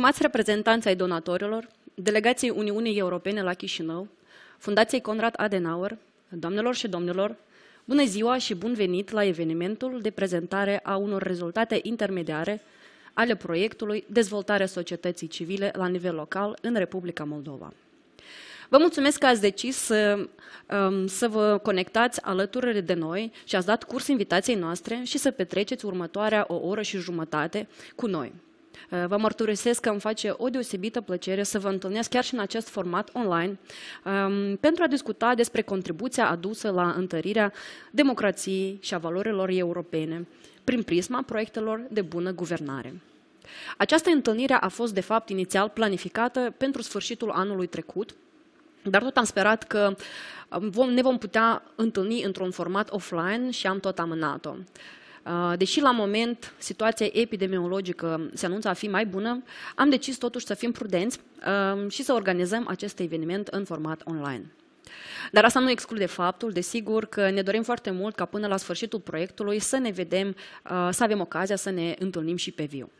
Stimați reprezentanți ai donatorilor, Delegației Uniunii Europene la Chișinău, Fundației Konrad Adenauer, doamnelor și domnilor, bună ziua și bun venit la evenimentul de prezentare a unor rezultate intermediare ale proiectului Dezvoltarea societății civile la nivel local în Republica Moldova. Vă mulțumesc că ați decis să vă conectați alături de noi și ați dat curs invitației noastre și să petreceți următoarea o oră și jumătate cu noi. Vă mărturisesc că îmi face o deosebită plăcere să vă întâlnesc chiar și în acest format online pentru a discuta despre contribuția adusă la întărirea democrației și a valorilor europene prin prisma proiectelor de bună guvernare. Această întâlnire a fost de fapt inițial planificată pentru sfârșitul anului trecut, dar tot am sperat că ne vom putea întâlni într-un format offline și am tot amânat-o. Deși la moment situația epidemiologică se anunță a fi mai bună, am decis totuși să fim prudenți și să organizăm acest eveniment în format online. Dar asta nu exclude faptul, desigur, că ne dorim foarte mult ca până la sfârșitul proiectului să ne vedem, să avem ocazia să ne întâlnim și pe viu.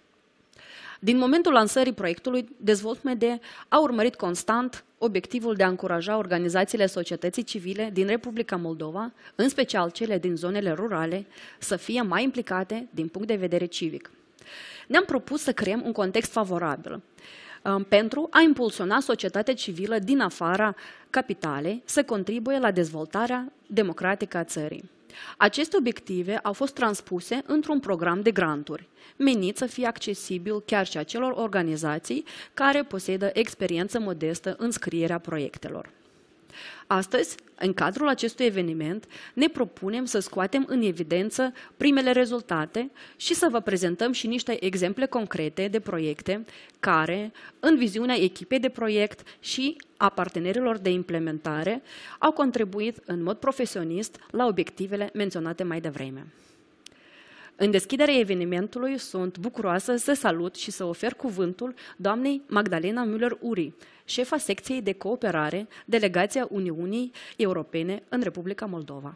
Din momentul lansării proiectului, Dezvoltmede a urmărit constant obiectivul de a încuraja organizațiile societății civile din Republica Moldova, în special cele din zonele rurale, să fie mai implicate din punct de vedere civic. Ne-am propus să creăm un context favorabil pentru a impulsiona societatea civilă din afara capitalei să contribuie la dezvoltarea democratică a țării. Aceste obiective au fost transpuse într-un program de granturi, menit să fie accesibil chiar și acelor organizații care posedă experiență modestă în scrierea proiectelor. Astăzi, în cadrul acestui eveniment, ne propunem să scoatem în evidență primele rezultate și să vă prezentăm și niște exemple concrete de proiecte care, în viziunea echipei de proiect și a partenerilor de implementare, au contribuit în mod profesionist la obiectivele menționate mai devreme. În deschiderea evenimentului sunt bucuroasă să salut și să ofer cuvântul doamnei Magdalena Müller-Uri, șefa secției de cooperare, Delegația Uniunii Europene în Republica Moldova.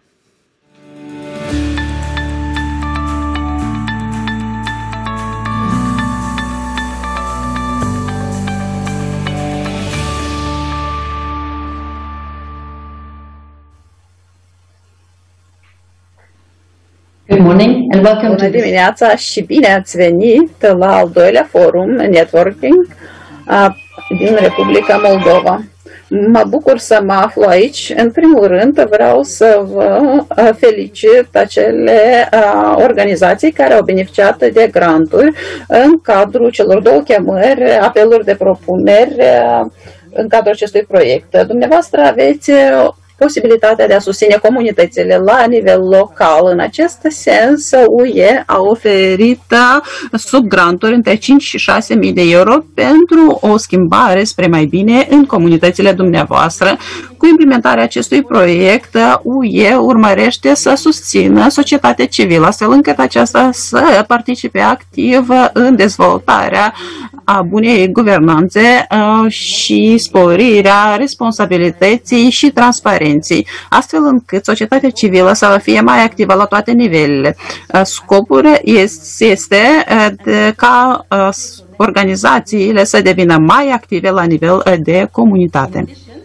Good morning and welcome Bună dimineața și bine ați venit la al doilea forum Networking din Republica Moldova. Mă bucur să mă aflu aici. În primul rând vreau să vă felicit acele organizații care au beneficiat de granturi în cadrul celor două chemări, apeluri de propuneri în cadrul acestui proiect. Dumneavoastră aveți posibilitatea de a susține comunitățile la nivel local. În acest sens, UE a oferit subgranturi între 5 și 6.000 de euro pentru o schimbare spre mai bine în comunitățile dumneavoastră. Cu implementarea acestui proiect, UE urmărește să susțină societatea civilă, astfel încât aceasta să participe activ în dezvoltarea a bunei guvernanțe și sporirea responsabilității și transparenței, astfel încât societatea civilă să fie mai activă la toate nivelele. Scopul este ca organizațiile să devină mai active la nivel de comunitate.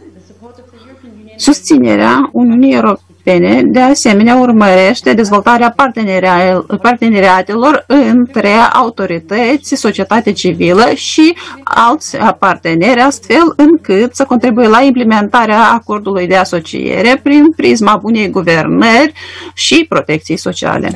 Susținerea Uniunii Europene de asemenea urmărește dezvoltarea parteneriatelor între autorități, societate civilă și alți parteneri, astfel încât să contribuie la implementarea acordului de asociere prin prisma bunei guvernări și protecției sociale.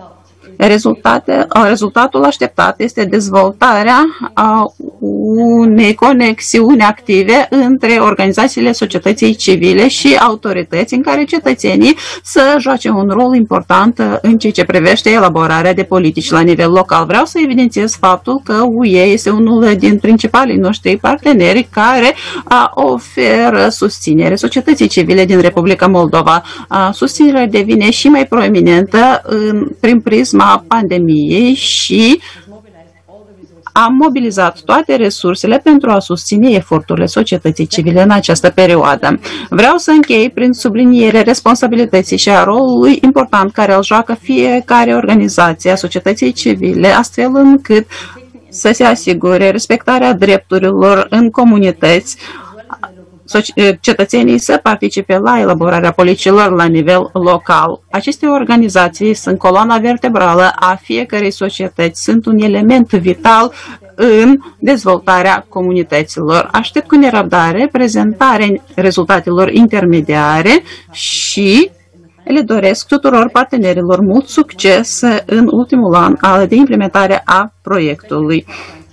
Rezultatul așteptat este dezvoltarea unei conexiuni active între organizațiile societății civile și autorități, în care cetățenii să joace un rol important în ceea ce privește elaborarea de politici la nivel local. Vreau să evidențiez faptul că UE este unul din principalii noștri parteneri care oferă susținere societății civile din Republica Moldova. Susținerea devine și mai proeminentă prin prisma pandemiei și am mobilizat toate resursele pentru a susține eforturile societății civile în această perioadă. Vreau să închei prin sublinierea responsabilității și a rolului important care îl joacă fiecare organizație a societății civile, astfel încât să se asigure respectarea drepturilor în comunități, cetățenii să participe la elaborarea politicilor la nivel local. Aceste organizații sunt coloana vertebrală a fiecărei societăți, sunt un element vital în dezvoltarea comunităților. Aștept cu nerăbdare prezentarea rezultatelor intermediare și le doresc tuturor partenerilor mult succes în ultimul an de implementare a proiectului.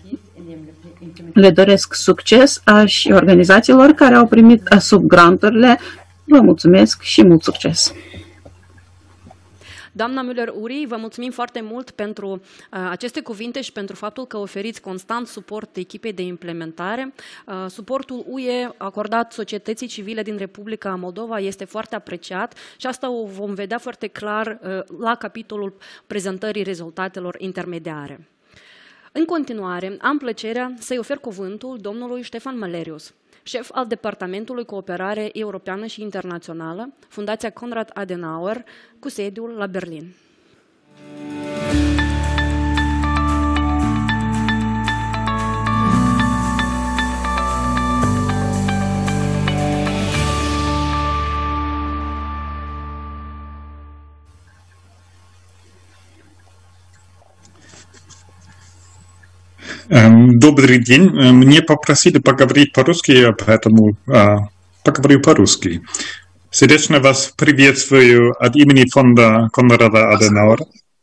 Le doresc succes și organizațiilor care au primit subgranturile. Vă mulțumesc și mult succes! Doamna Müller-Uri, vă mulțumim foarte mult pentru aceste cuvinte și pentru faptul că oferiți constant suport echipei de implementare. Suportul UE acordat societății civile din Republica Moldova este foarte apreciat și asta o vom vedea foarte clar la capitolul prezentării rezultatelor intermediare. În continuare, am plăcerea să-i ofer cuvântul domnului Ștefan Mălerius, șef al Departamentului Cooperare Europeană și Internațională, Fundația Konrad Adenauer, cu sediul la Berlin. Добрый день. Мне попросили поговорить по-русски, поэтому поговорю по-русски. Сердечно вас приветствую от имени фонда Конрада Аденауэра.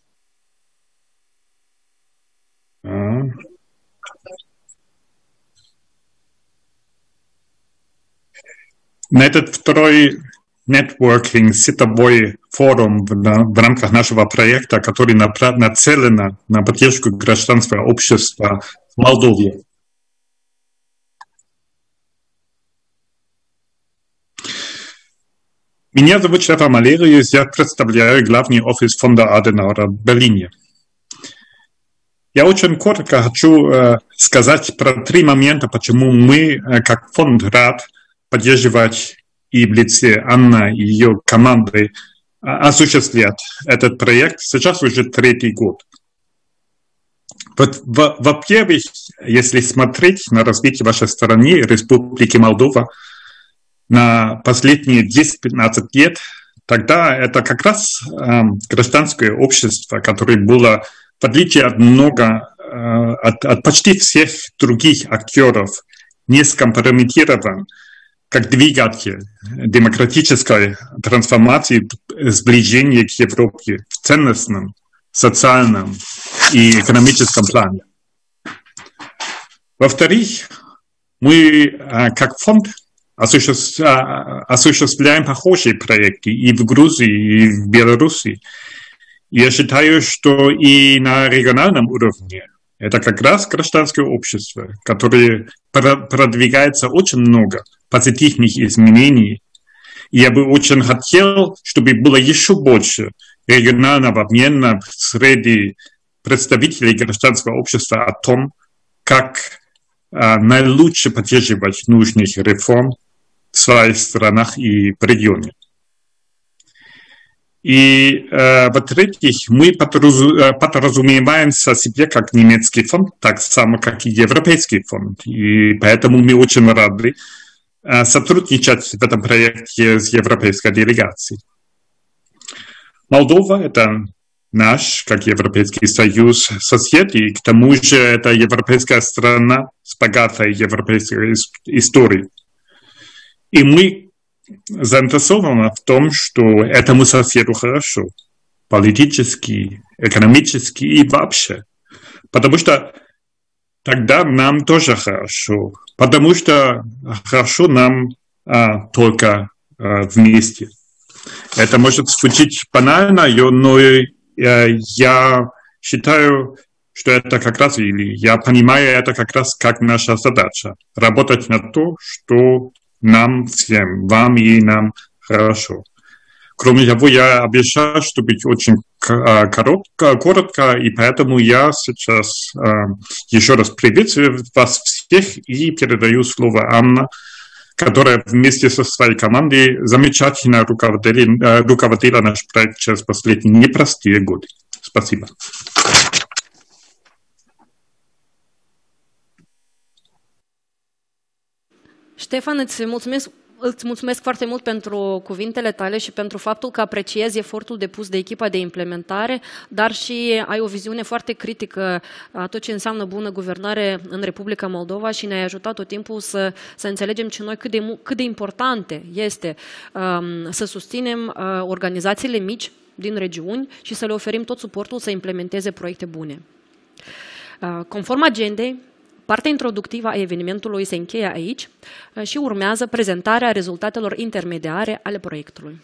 На этот второй networking сетевой форум в рамках нашего проекта, который нацелен на поддержку гражданского общества в Молдове. Меня зовут Штефан Мэлериус, я представляю главный офис фонда Аденауэра в Берлине. Я очень коротко хочу сказать про 3 момента, почему мы, как фонд, рад поддерживать и в лице Анны и ее команды осуществлять этот проект сейчас уже 3-й год. Во-первых, если смотреть на развитие вашей страны, Республики Молдова, на последние 10-15 лет, тогда это как раз гражданское общество, которое было, в отличие от почти всех других актеров, не скомпрометирован как двигатель демократической трансформации, сближения к Европе в ценностном, социальном и экономическом плане. Во-вторых, мы как фонд осуществляем похожие проекты и в Грузии, и в Беларуси. Я считаю, что и на региональном уровне это как раз гражданское общество, которое продвигается очень много позитивных изменений. И я бы очень хотел, чтобы было еще больше регионального обмена среди представителей гражданского общества о том, как наилучше поддерживать нужных реформ в своих странах и в регионе. И, во-третьих, мы подразумеваемся себе как немецкий фонд, так само, как и Европейский фонд. И поэтому мы очень рады сотрудничать в этом проекте с европейской делегацией. Молдова – это наш, как Европейский Союз, сосед, и к тому же это европейская страна с богатой европейской историей. И мы заинтересованы в том, что этому соседу хорошо, политически, экономически и вообще. Потому что тогда нам тоже хорошо, потому что хорошо нам только вместе. Это может звучать банально, но я считаю, что это как раз, или я понимаю это как раз как наша задача, работать на то, что нам всем, вам и нам хорошо. Кроме того, я обещаю, что быть очень коротко, и поэтому я сейчас еще раз приветствую вас всех и передаю слово Анне, которая вместе со своей командой замечательно руководила наш проект через последние непростые годы. Спасибо. Ștefan, îți mulțumesc foarte mult pentru cuvintele tale și pentru faptul că apreciezi efortul depus de echipa de implementare, dar și ai o viziune foarte critică a tot ce înseamnă bună guvernare în Republica Moldova și ne-ai ajutat tot timpul să înțelegem și noi cât de importante este să susținem organizațiile mici din regiuni și să le oferim tot suportul să implementeze proiecte bune. Conform agendei, partea introductivă a evenimentului se încheie aici și urmează prezentarea rezultatelor intermediare ale proiectului.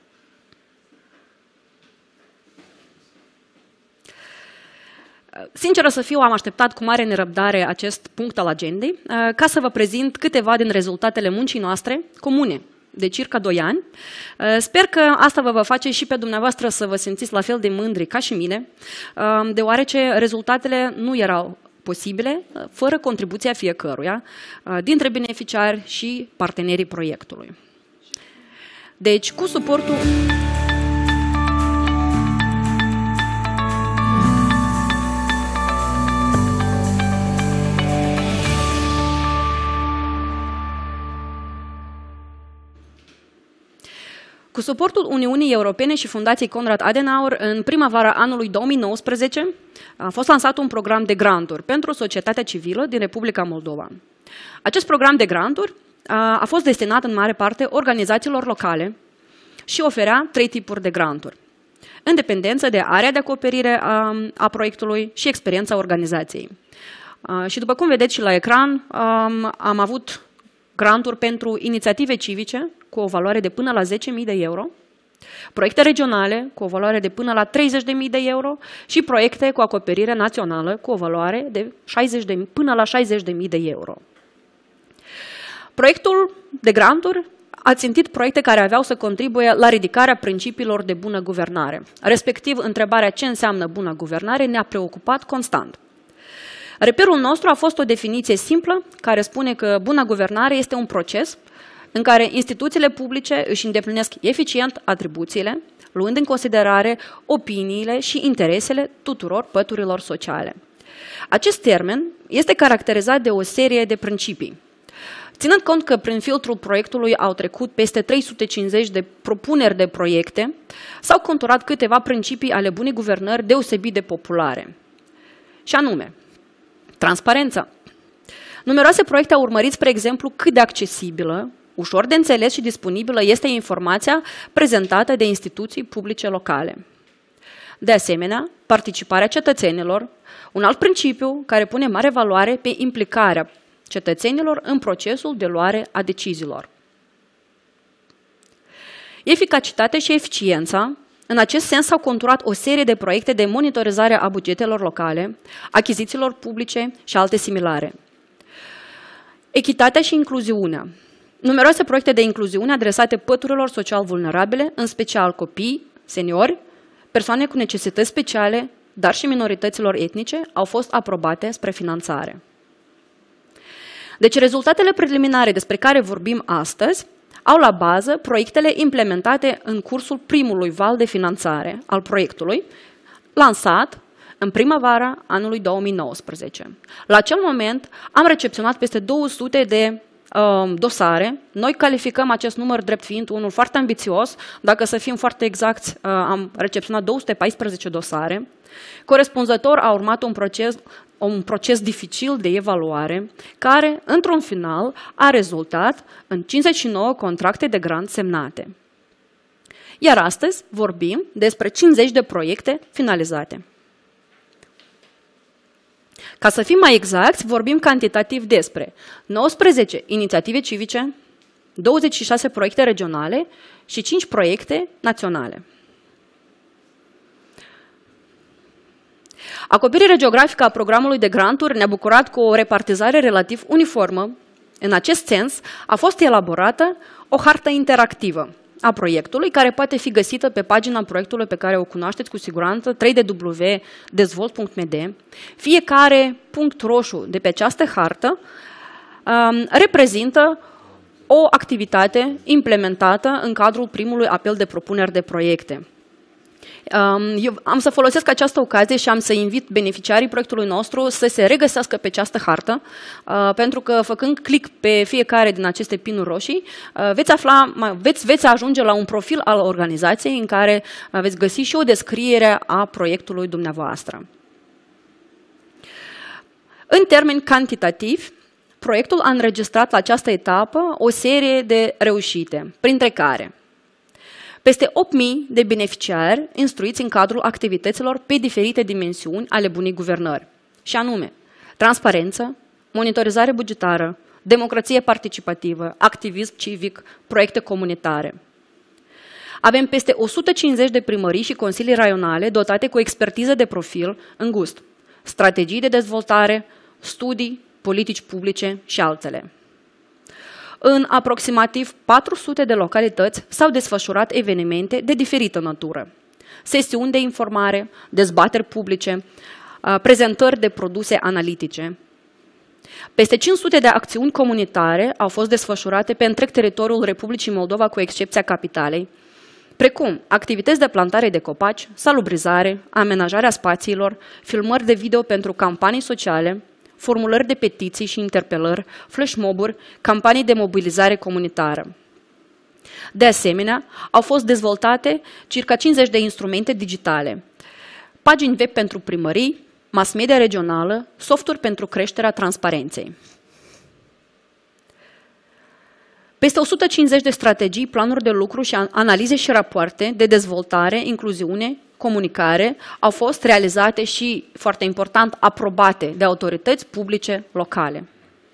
Sinceră să fiu, am așteptat cu mare nerăbdare acest punct al agendei ca să vă prezint câteva din rezultatele muncii noastre comune de circa 2 ani. Sper că asta vă va face și pe dumneavoastră să vă simțiți la fel de mândri ca și mine, deoarece rezultatele nu erau posibile fără contribuția fiecăruia dintre beneficiari și partenerii proiectului. Deci, cu suportul Cu suportul Uniunii Europene și Fundației Konrad Adenauer, în primăvara anului 2019 a fost lansat un program de granturi pentru societatea civilă din Republica Moldova. Acest program de granturi a fost destinat în mare parte organizațiilor locale și oferea 3 tipuri de granturi, în dependență de area de acoperire a proiectului și experiența organizației. Și după cum vedeți și la ecran, am avut granturi pentru inițiative civice cu o valoare de până la 10.000 de euro, proiecte regionale cu o valoare de până la 30.000 de euro și proiecte cu acoperire națională cu o valoare de până la 60.000 de euro. Proiectul de granturi a țintit proiecte care aveau să contribuie la ridicarea principiilor de bună guvernare. Respectiv, întrebarea ce înseamnă bună guvernare ne-a preocupat constant. Reperul nostru a fost o definiție simplă care spune că buna guvernare este un proces în care instituțiile publice își îndeplinesc eficient atribuțiile, luând în considerare opiniile și interesele tuturor păturilor sociale. Acest termen este caracterizat de o serie de principii. Ținând cont că prin filtrul proiectului au trecut peste 350 de propuneri de proiecte, s-au conturat câteva principii ale bunei guvernări deosebit de populare. Și anume, transparența. Numeroase proiecte au urmărit, spre exemplu, cât de accesibilă, ușor de înțeles și disponibilă este informația prezentată de instituții publice locale. De asemenea, participarea cetățenilor, un alt principiu care pune mare valoare pe implicarea cetățenilor în procesul de luare a deciziilor. Eficacitatea și eficiența. În acest sens s-au conturat o serie de proiecte de monitorizare a bugetelor locale, achizițiilor publice și alte similare. Echitatea și incluziunea. Numeroase proiecte de incluziune adresate păturilor social vulnerabile, în special copii, seniori, persoane cu necesități speciale, dar și minorităților etnice, au fost aprobate spre finanțare. Deci rezultatele preliminare despre care vorbim astăzi au la bază proiectele implementate în cursul primului val de finanțare al proiectului, lansat în primăvara anului 2019. La acel moment am recepționat peste 200 de dosare. Noi calificăm acest număr drept fiind unul foarte ambițios. Dacă să fim foarte exacti, am recepționat 214 dosare. Corespunzător a urmat un proces dificil de evaluare, care, într-un final, a rezultat în 59 contracte de grant semnate. Iar astăzi vorbim despre 50 de proiecte finalizate. Ca să fim mai exacti, vorbim cantitativ despre 19 inițiative civice, 26 proiecte regionale și 5 proiecte naționale. Acoperirea geografică a programului de granturi ne-a bucurat cu o repartizare relativ uniformă. În acest sens, a fost elaborată o hartă interactivă a proiectului, care poate fi găsită pe pagina proiectului pe care o cunoașteți cu siguranță, www.dezvolt.md. Fiecare punct roșu de pe această hartă reprezintă o activitate implementată în cadrul primului apel de propuneri de proiecte. Eu am să folosesc această ocazie și am să invit beneficiarii proiectului nostru să se regăsească pe această hartă, pentru că făcând click pe fiecare din aceste pinuri roșii, veți ajunge la un profil al organizației în care veți găsi și o descriere a proiectului dumneavoastră. În termeni cantitativi, proiectul a înregistrat la această etapă o serie de reușite, printre care peste 8.000 de beneficiari instruiți în cadrul activităților pe diferite dimensiuni ale bunei guvernări, și anume transparență, monitorizare bugetară, democrație participativă, activism civic, proiecte comunitare. Avem peste 150 de primării și consilii raionale dotate cu expertiză de profil îngust, strategii de dezvoltare, studii, politici publice și altele. În aproximativ 400 de localități s-au desfășurat evenimente de diferită natură. Sesiuni de informare, dezbateri publice, prezentări de produse analitice. Peste 500 de acțiuni comunitare au fost desfășurate pe întreg teritoriul Republicii Moldova, cu excepția capitalei, precum activități de plantare de copaci, salubrizare, amenajarea spațiilor, filmări de video pentru campanii sociale, formulări de petiții și interpelări, flashmob-uri, campanii de mobilizare comunitară. De asemenea, au fost dezvoltate circa 50 de instrumente digitale, pagini web pentru primării, mass media regională, softuri pentru creșterea transparenței. Peste 150 de strategii, planuri de lucru și analize și rapoarte de dezvoltare, incluziune, comunicare au fost realizate și, foarte important, aprobate de autorități publice locale.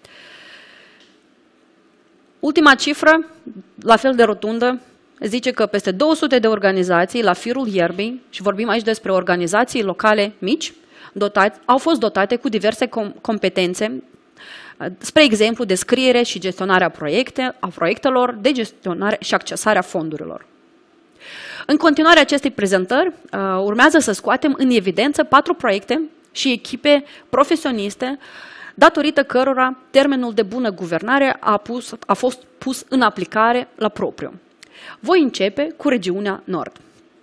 Ultima cifră, la fel de rotundă, zice că peste 200 de organizații la firul ierbii, și vorbim aici despre organizații locale mici, au fost dotate cu diverse competențe, spre exemplu, descriere și gestionarea proiectelor, de gestionare și accesarea fondurilor. În continuarea acestei prezentări, urmează să scoatem în evidență 4 proiecte și echipe profesioniste, datorită cărora termenul de bună guvernare a fost pus în aplicare la propriu. Voi începe cu regiunea Nord.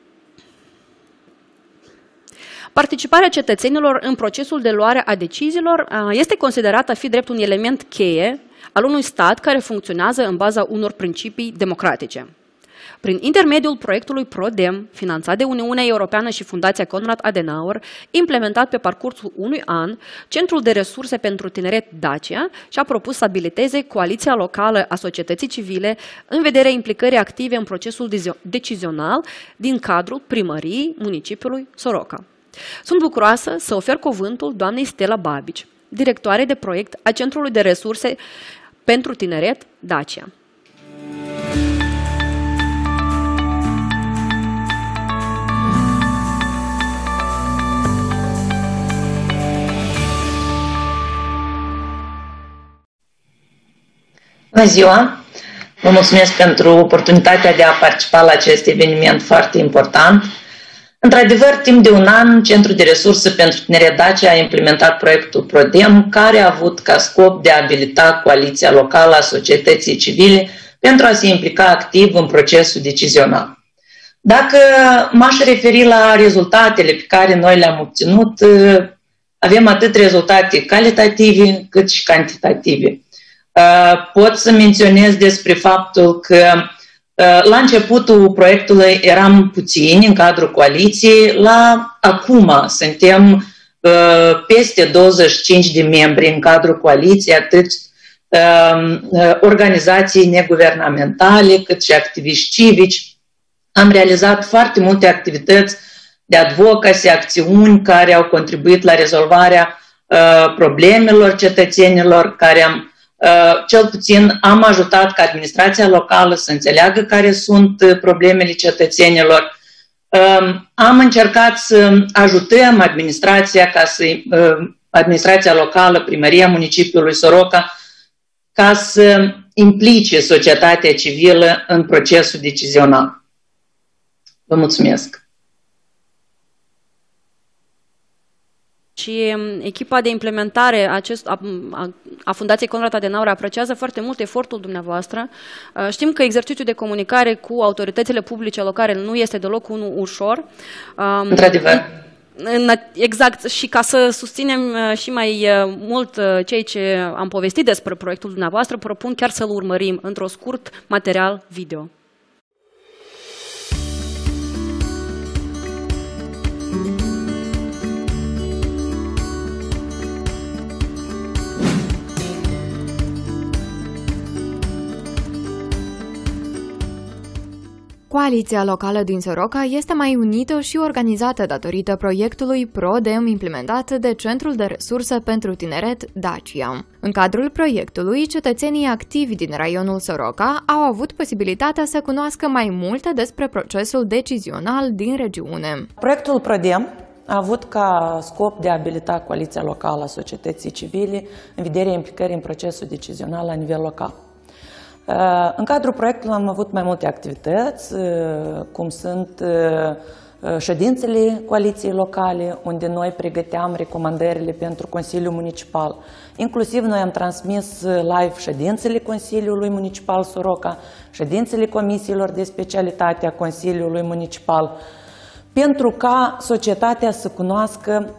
Participarea cetățenilor în procesul de luare a deciziilor este considerată a fi drept un element cheie al unui stat care funcționează în baza unor principii democratice. Prin intermediul proiectului ProDem, finanțat de Uniunea Europeană și Fundația Konrad Adenauer, implementat pe parcursul unui an, Centrul de Resurse pentru Tineret Dacia și-a propus să abiliteze coaliția locală a societății civile în vederea implicării active în procesul decizional din cadrul primăriei municipiului Soroca. Sunt bucuroasă să ofer cuvântul doamnei Stella Babici, directoare de proiect a Centrului de Resurse pentru Tineret Dacia. Bună ziua! Vă mulțumesc pentru oportunitatea de a participa la acest eveniment foarte important. Într-adevăr, timp de un an, Centrul de Resurse pentru Tineret Dacia a implementat proiectul ProDem, care a avut ca scop de a abilita coaliția locală a societății civile pentru a se implica activ în procesul decizional. Dacă m-aș referi la rezultatele pe care noi le-am obținut, avem atât rezultate calitative cât și cantitative. Pot să menționez despre faptul că la începutul proiectului eram puțini în cadrul coaliției, acum suntem peste 25 de membri în cadrul coaliției, atât organizații neguvernamentale cât și activiști civici. Am realizat foarte multe activități de advocacy, acțiuni care au contribuit la rezolvarea problemelor cetățenilor, cel puțin am ajutat ca administrația locală să înțeleagă care sunt problemele cetățenilor. Am încercat să ajutăm administrația locală, primăria municipiului Soroca, ca să implice societatea civilă în procesul decizional. Vă mulțumesc! Și echipa de implementare a Fundației Konrad Adenauer apreciază foarte mult efortul dumneavoastră. Știm că exercițiul de comunicare cu autoritățile publice locale nu este deloc unul ușor. Într-adevăr. Exact, și ca să susținem și mai mult cei ce am povestit despre proiectul dumneavoastră, propun chiar să-l urmărim într-un scurt material video. Coaliția locală din Soroca este mai unită și organizată datorită proiectului ProDem implementat de Centrul de Resurse pentru Tineret Dacia. În cadrul proiectului, cetățenii activi din raionul Soroca au avut posibilitatea să cunoască mai multe despre procesul decizional din regiune. Proiectul ProDem a avut ca scop de a abilita coaliția locală a societății civile în vederea implicării în procesul decizional la nivel local. În cadrul proiectului am avut mai multe activități, cum sunt ședințele coaliției locale, unde noi pregăteam recomandările pentru Consiliul Municipal. Inclusiv noi am transmis live ședințele Consiliului Municipal Soroca, ședințele comisiilor de specialitate a Consiliului Municipal, pentru ca societatea să cunoască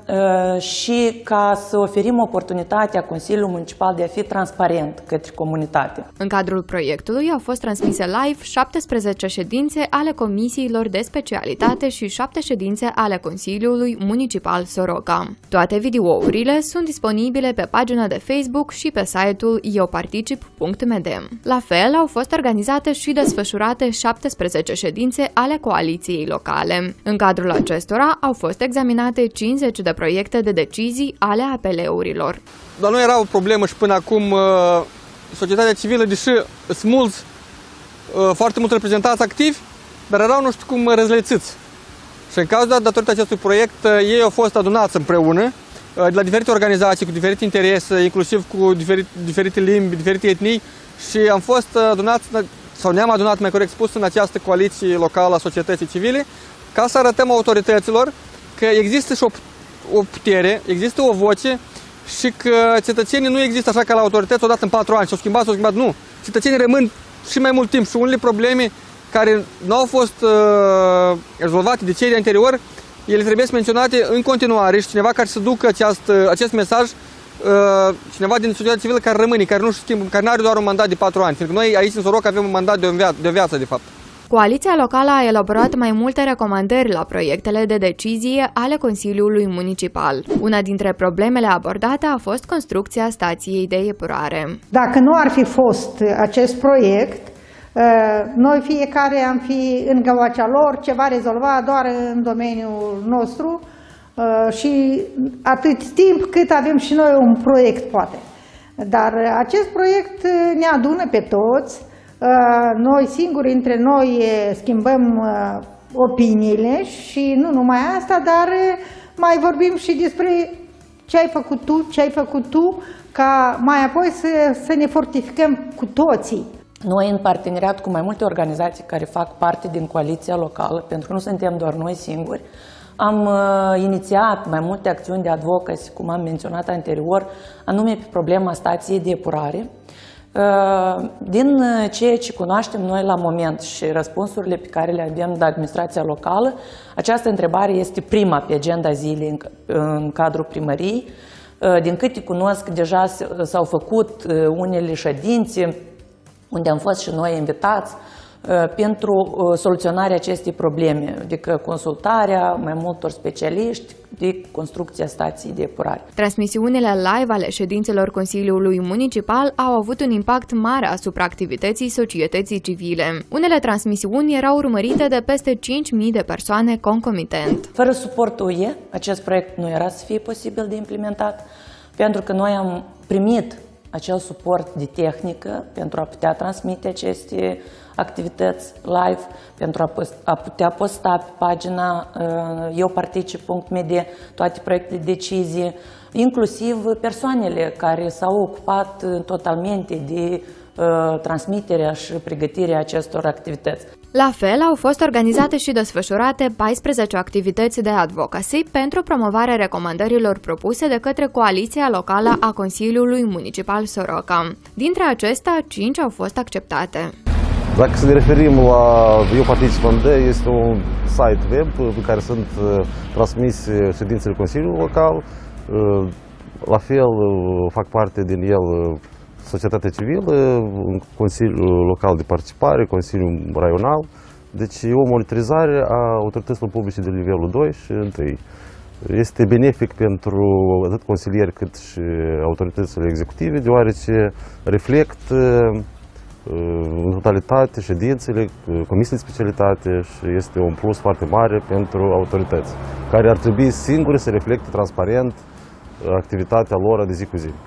și ca să oferim oportunitatea Consiliului Municipal de a fi transparent către comunitate. În cadrul proiectului au fost transmise live 17 ședințe ale comisiilor de specialitate și 7 ședințe ale Consiliului Municipal Soroca. Toate videourile sunt disponibile pe pagina de Facebook și pe site-ul euparticip.md. La fel, au fost organizate și desfășurate 17 ședințe ale coaliției locale. În cadrul acestora au fost examinate 50 de proiecte de decizii ale apeleurilor. Dar nu era o problemă și până acum societatea civilă, deși sunt mulți, foarte mulți reprezentanți activi, dar erau nu știu cum răzlețiți. Și în cazul dat, datorită acestui proiect, ei au fost adunați împreună de la diferite organizații, cu diferite interese, inclusiv cu diferite limbi, diferite etnii, și am fost adunați, sau ne-am adunat, mai corect spus, în această coaliție locală a societății civile, ca să arătăm autorităților că există și o putere, există o voce și că cetățenii nu există așa ca la autorități odată în 4 ani, s-au schimbat, nu. Cetățenii rămân și mai mult timp și unele probleme care nu au fost rezolvate de cei de anterior, ele trebuie menționate în continuare și cineva care să ducă acest mesaj, cineva din societatea civilă care rămâne, care nu schimbă, care nu are doar un mandat de 4 ani, pentru că noi aici în Soroca avem un mandat de o viață, de fapt. Coaliția locală a elaborat mai multe recomandări la proiectele de decizie ale Consiliului Municipal. Una dintre problemele abordate a fost construcția stației de epurare. Dacă nu ar fi fost acest proiect, noi fiecare am fi în găoacea lor, ceva rezolvat doar în domeniul nostru și atât timp cât avem și noi un proiect, poate. Dar acest proiect ne adună pe toți. Noi singuri între noi schimbăm opiniile și nu numai asta, dar mai vorbim și despre ce ai făcut tu, ca mai apoi să ne fortificăm cu toții. Noi, în parteneriat cu mai multe organizații care fac parte din coaliția locală, pentru că nu suntem doar noi singuri, am inițiat mai multe acțiuni de advocacy, cum am menționat anterior, anume pe problema stației de epurare. Din ceea ce cunoaștem noi la moment și răspunsurile pe care le avem de administrația locală, această întrebare este prima pe agenda zilei în cadrul primăriei. Din câte cunosc, deja s-au făcut unele ședințe unde am fost și noi invitați pentru soluționarea acestei probleme, adică consultarea mai multor specialiști de construcția stației de epurare. Transmisiunile live ale ședințelor Consiliului Municipal au avut un impact mare asupra activității societății civile. Unele transmisiuni erau urmărite de peste 5.000 de persoane concomitent. Fără suportul UE, acest proiect nu era să fie posibil de implementat, pentru că noi am primit acel suport de tehnică pentru a putea transmite aceste activități live, pentru a putea posta pe pagina euparticip.md toate proiectele de decizie, inclusiv persoanele care s-au ocupat totalmente de transmiterea și pregătirea acestor activități. La fel, au fost organizate și desfășurate 14 activități de advocacy pentru promovarea recomandărilor propuse de către Coaliția Locală a Consiliului Municipal Soroca. Dintre acestea, 5 au fost acceptate. Dacă să ne referim la Eu Particip în D, este un site web pe care sunt transmise ședințele Consiliului Local. La fel, fac parte din el societatea civilă, Consiliul Local de Participare, Consiliul Raional. Deci e o monitorizare a autorităților publice de nivelul 2 și 1. Este benefic pentru atât consilieri cât și autoritățile executive, deoarece reflectă în totalitate ședințele, comisiile de specialitate și este un plus foarte mare pentru autorități, care ar trebui singure să reflecte transparent activitatea lor de zi cu zi.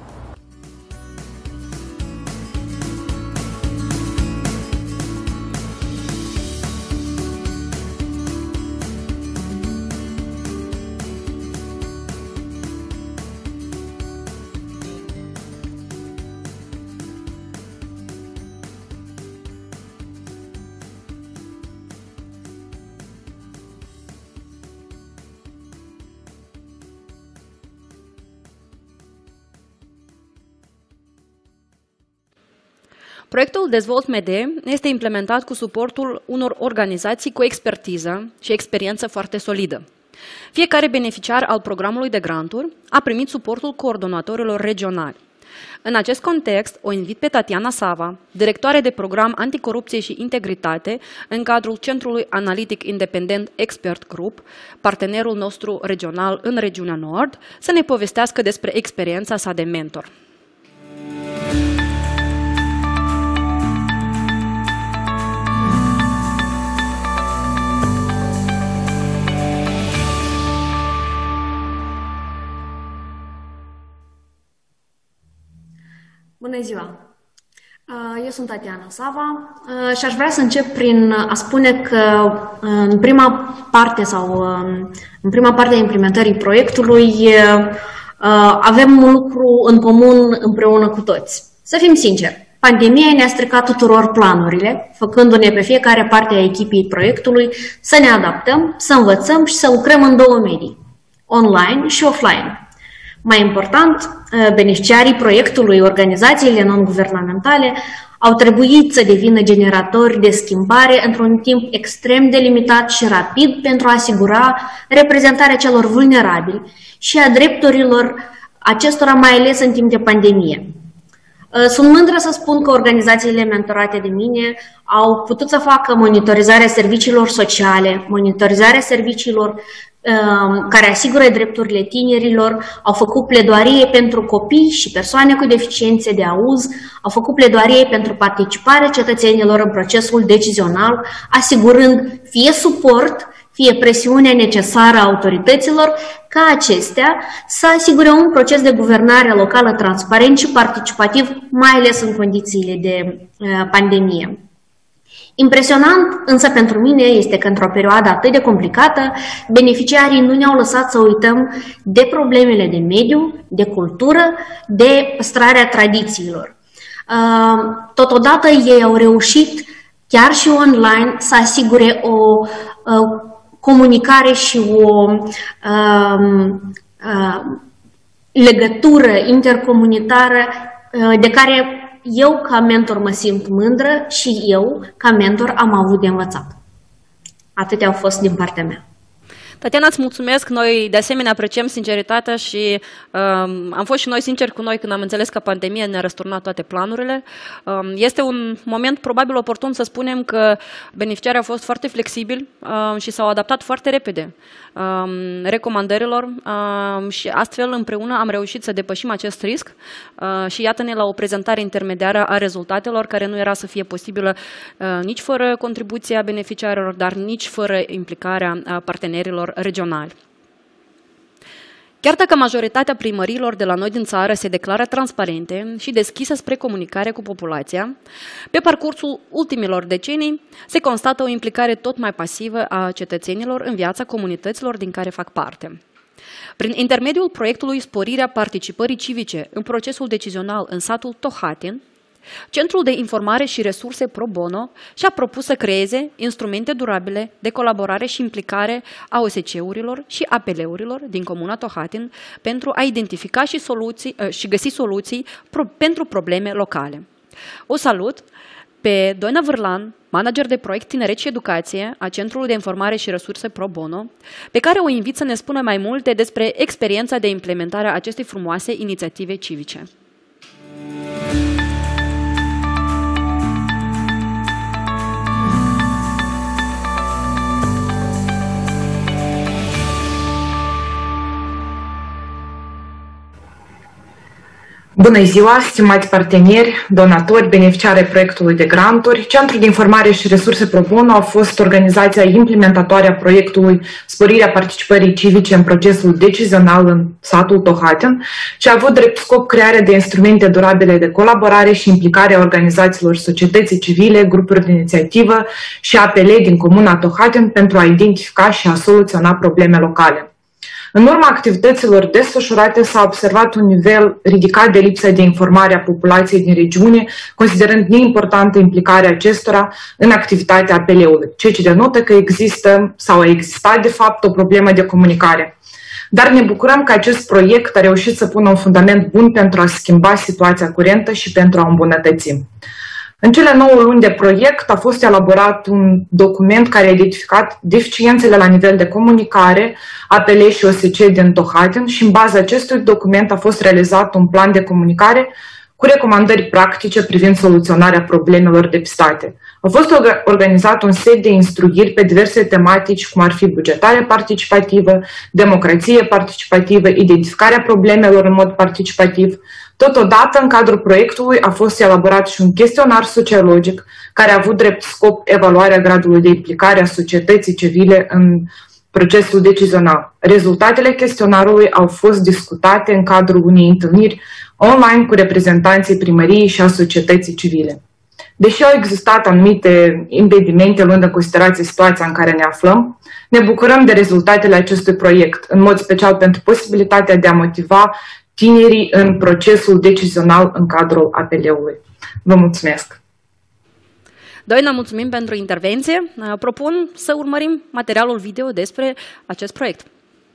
Proiectul DezvoltMD este implementat cu suportul unor organizații cu expertiză și experiență foarte solidă. Fiecare beneficiar al programului de granturi a primit suportul coordonatorilor regionali. În acest context, o invit pe Tatiana Sava, directoare de program Anticorupție și Integritate în cadrul Centrului Analitic Independent Expert Group, partenerul nostru regional în regiunea Nord, să ne povestească despre experiența sa de mentor. Bună ziua! Eu sunt Tatiana Sava și aș vrea să încep prin a spune că în prima parte a implementării proiectului avem un lucru în comun împreună cu toți. Să fim sinceri, pandemia ne-a stricat tuturor planurile, făcându-ne pe fiecare parte a echipei proiectului să ne adaptăm, să învățăm și să lucrăm în două medii, online și offline. Mai important, beneficiarii proiectului, organizațiile non-guvernamentale, au trebuit să devină generatori de schimbare într-un timp extrem de limitat și rapid pentru a asigura reprezentarea celor vulnerabili și a drepturilor acestora, mai ales în timp de pandemie. Sunt mândră să spun că organizațiile mentorate de mine au putut să facă monitorizarea serviciilor sociale, monitorizarea serviciilor care asigură drepturile tinerilor, au făcut pledoarie pentru copii și persoane cu deficiențe de auz, au făcut pledoarie pentru participarea cetățenilor în procesul decizional, asigurând fie suport, fie presiunea necesară a autorităților, ca acestea să asigure un proces de guvernare locală transparent și participativ, mai ales în condițiile de pandemie. Impresionant însă pentru mine este că într-o perioadă atât de complicată, beneficiarii nu ne-au lăsat să uităm de problemele de mediu, de cultură, de păstrarea tradițiilor. Totodată ei au reușit, chiar și online, să asigure o comunicare și o legătură intercomunitară de care eu, ca mentor, mă simt mândră și eu, ca mentor, am avut de învățat. Atâtea au fost din partea mea. Tatiana, îți mulțumesc. Noi, de asemenea, apreciem sinceritatea și am fost și noi sinceri cu noi când am înțeles că pandemia ne-a răsturnat toate planurile. Este un moment probabil oportun să spunem că beneficiarii au fost foarte flexibili și s-au adaptat foarte repede recomandărilor și astfel împreună am reușit să depășim acest risc și iată-ne la o prezentare intermediară a rezultatelor care nu era să fie posibilă nici fără contribuția beneficiarilor, dar nici fără implicarea partenerilor regionali. Chiar dacă majoritatea primăriilor de la noi din țară se declară transparente și deschise spre comunicare cu populația, pe parcursul ultimilor decenii se constată o implicare tot mai pasivă a cetățenilor în viața comunităților din care fac parte. Prin intermediul proiectului Sporirea participării civice în procesul decizional în satul Tohatin, Centrul de Informare și Resurse Pro Bono și-a propus să creeze instrumente durabile de colaborare și implicare a OSCE-urilor și APL-urilor din Comuna Tohatin pentru a identifica și găsi soluții pentru probleme locale. O salut pe Doina Vârlan, manager de proiect Tineret și Educație a Centrului de Informare și Resurse Pro Bono, pe care o invit să ne spună mai multe despre experiența de implementare a acestei frumoase inițiative civice. Bună ziua, stimați parteneri, donatori, beneficiari ai proiectului de granturi. Centrul de Informare și Resurse Pro Bono a fost organizația implementatoare a proiectului Sporirea participării civice în procesul decizional în satul Tohatin și a avut drept scop crearea de instrumente durabile de colaborare și implicare a organizațiilor societății civile, grupuri de inițiativă și APL din Comuna Tohatin pentru a identifica și a soluționa probleme locale. În urma activităților desfășurate s-a observat un nivel ridicat de lipsă de informare a populației din regiune, considerând neimportantă implicarea acestora în activitatea APL-ului, ceea ce denotă că există sau a existat de fapt o problemă de comunicare. Dar ne bucurăm că acest proiect a reușit să pună un fundament bun pentru a schimba situația curentă și pentru a îmbunătăți. În cele 9 luni de proiect a fost elaborat un document care a identificat deficiențele la nivel de comunicare, APL și OSCE din Tohatin și în baza acestui document a fost realizat un plan de comunicare cu recomandări practice privind soluționarea problemelor depistate. A fost organizat un set de instruiri pe diverse tematici, cum ar fi bugetare participativă, democrație participativă, identificarea problemelor în mod participativ. Totodată, în cadrul proiectului a fost elaborat și un chestionar sociologic care a avut drept scop evaluarea gradului de implicare a societății civile în procesul decizional. Rezultatele chestionarului au fost discutate în cadrul unei întâlniri online cu reprezentanții primăriei și a societății civile. Deși au existat anumite impedimente luând în considerație situația în care ne aflăm, ne bucurăm de rezultatele acestui proiect, în mod special pentru posibilitatea de a motiva tinerii în procesul decizional în cadrul APL-ului. Vă mulțumesc! Doina, mulțumim pentru intervenție. Propun să urmărim materialul video despre acest proiect.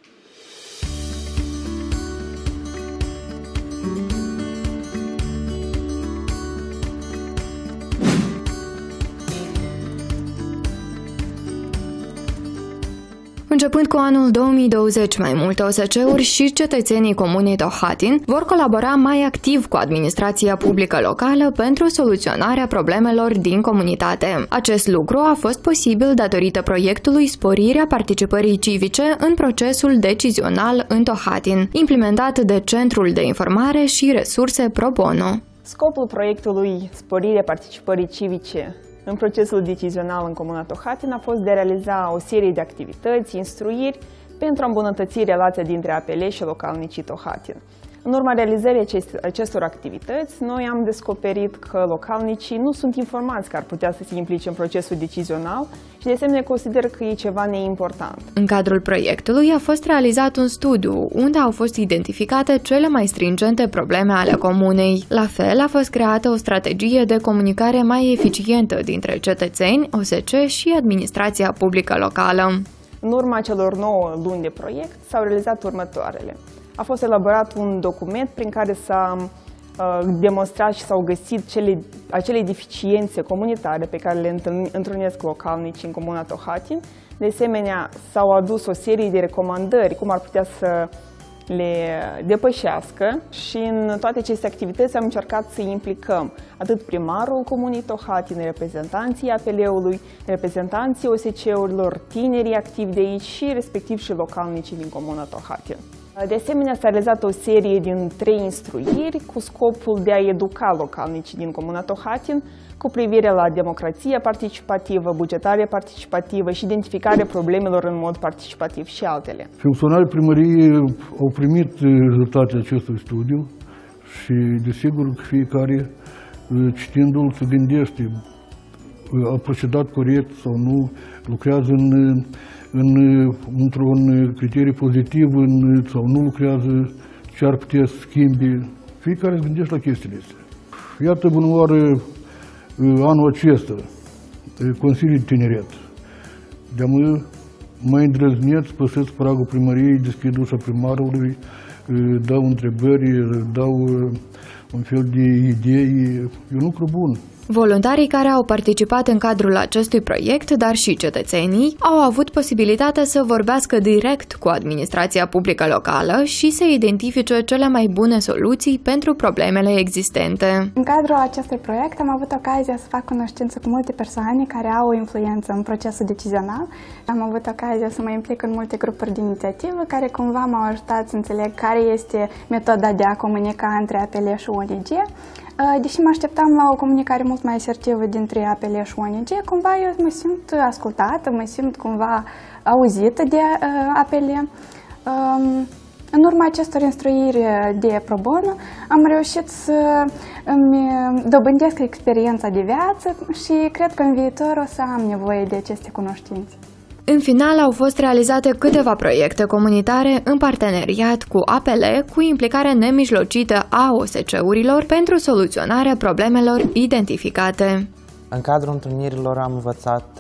Începând cu anul 2020, mai multe OSCE-uri și cetățenii Comunei Tohatin vor colabora mai activ cu administrația publică locală pentru soluționarea problemelor din comunitate. Acest lucru a fost posibil datorită proiectului Sporirea participării civice în procesul decizional în Tohatin, implementat de Centrul de Informare și Resurse Pro Bono. Scopul proiectului Sporirea participării civice în procesul decizional în Comuna Tohatin a fost de a realiza o serie de activități, instruiri pentru a îmbunătăți relația dintre APL și localnicii Tohatin. În urma realizării acestor activități, noi am descoperit că localnicii nu sunt informați că ar putea să se implice în procesul decizional și de asemenea consider că e ceva neimportant. În cadrul proiectului a fost realizat un studiu unde au fost identificate cele mai stringente probleme ale comunei. La fel, a fost creată o strategie de comunicare mai eficientă dintre cetățeni, OSCE și administrația publică locală. În urma celor 9 luni de proiect s-au realizat următoarele. A fost elaborat un document prin care s-a demonstrat și s-au găsit acele deficiențe comunitare pe care le întrunesc localnicii în Comuna Tohatin. De asemenea, s-au adus o serie de recomandări cum ar putea să le depășească și în toate aceste activități am încercat să implicăm atât primarul Comunei Tohatin, reprezentanții APL-ului, reprezentanții OSCE-urilor, tinerii activi de aici și respectiv și localnicii din Comuna Tohatin. De asemenea, s-a realizat o serie din 3 instruiri cu scopul de a educa localnicii din Comuna Tohatin cu privire la democrație participativă, bugetare participativă și identificarea problemelor în mod participativ și altele. Funcționarii primăriei au primit rezultatele acestui studiu și, desigur, că fiecare, citindu-l, se gândește, a procedat corect sau nu, lucrează într-un criteriu pozitiv sau nu lucrează, ce ar putea să schimbe. Fiecare se gândește la chestiile astea. Iată, bună oară, anul acesta, Consiliul Tineret, de-am mai îndrăzneț, păsesc pragul primăriei, deschid ușa primarului, dau întrebări, dau un fel de idei, e un lucru bun. Voluntarii care au participat în cadrul acestui proiect, dar și cetățenii, au avut posibilitatea să vorbească direct cu administrația publică locală și să identifice cele mai bune soluții pentru problemele existente. În cadrul acestui proiect am avut ocazia să fac cunoștință cu multe persoane care au o influență în procesul decizional. Am avut ocazia să mă implic în multe grupuri de inițiativă care cumva m-au ajutat să înțeleg care este metoda de a comunica între APL și ONG. Deși mă așteptam la o comunicare mult mai asertivă dintre APL și ONG, cumva eu mă simt ascultată, mă simt cumva auzită de APL. În urma acestor instruiri de pro bono, am reușit să îmi dobândesc experiența de viață și cred că în viitor o să am nevoie de aceste cunoștințe. În final au fost realizate câteva proiecte comunitare în parteneriat cu APL, cu implicare nemijlocită a OSC-urilor pentru soluționarea problemelor identificate. În cadrul întâlnirilor am învățat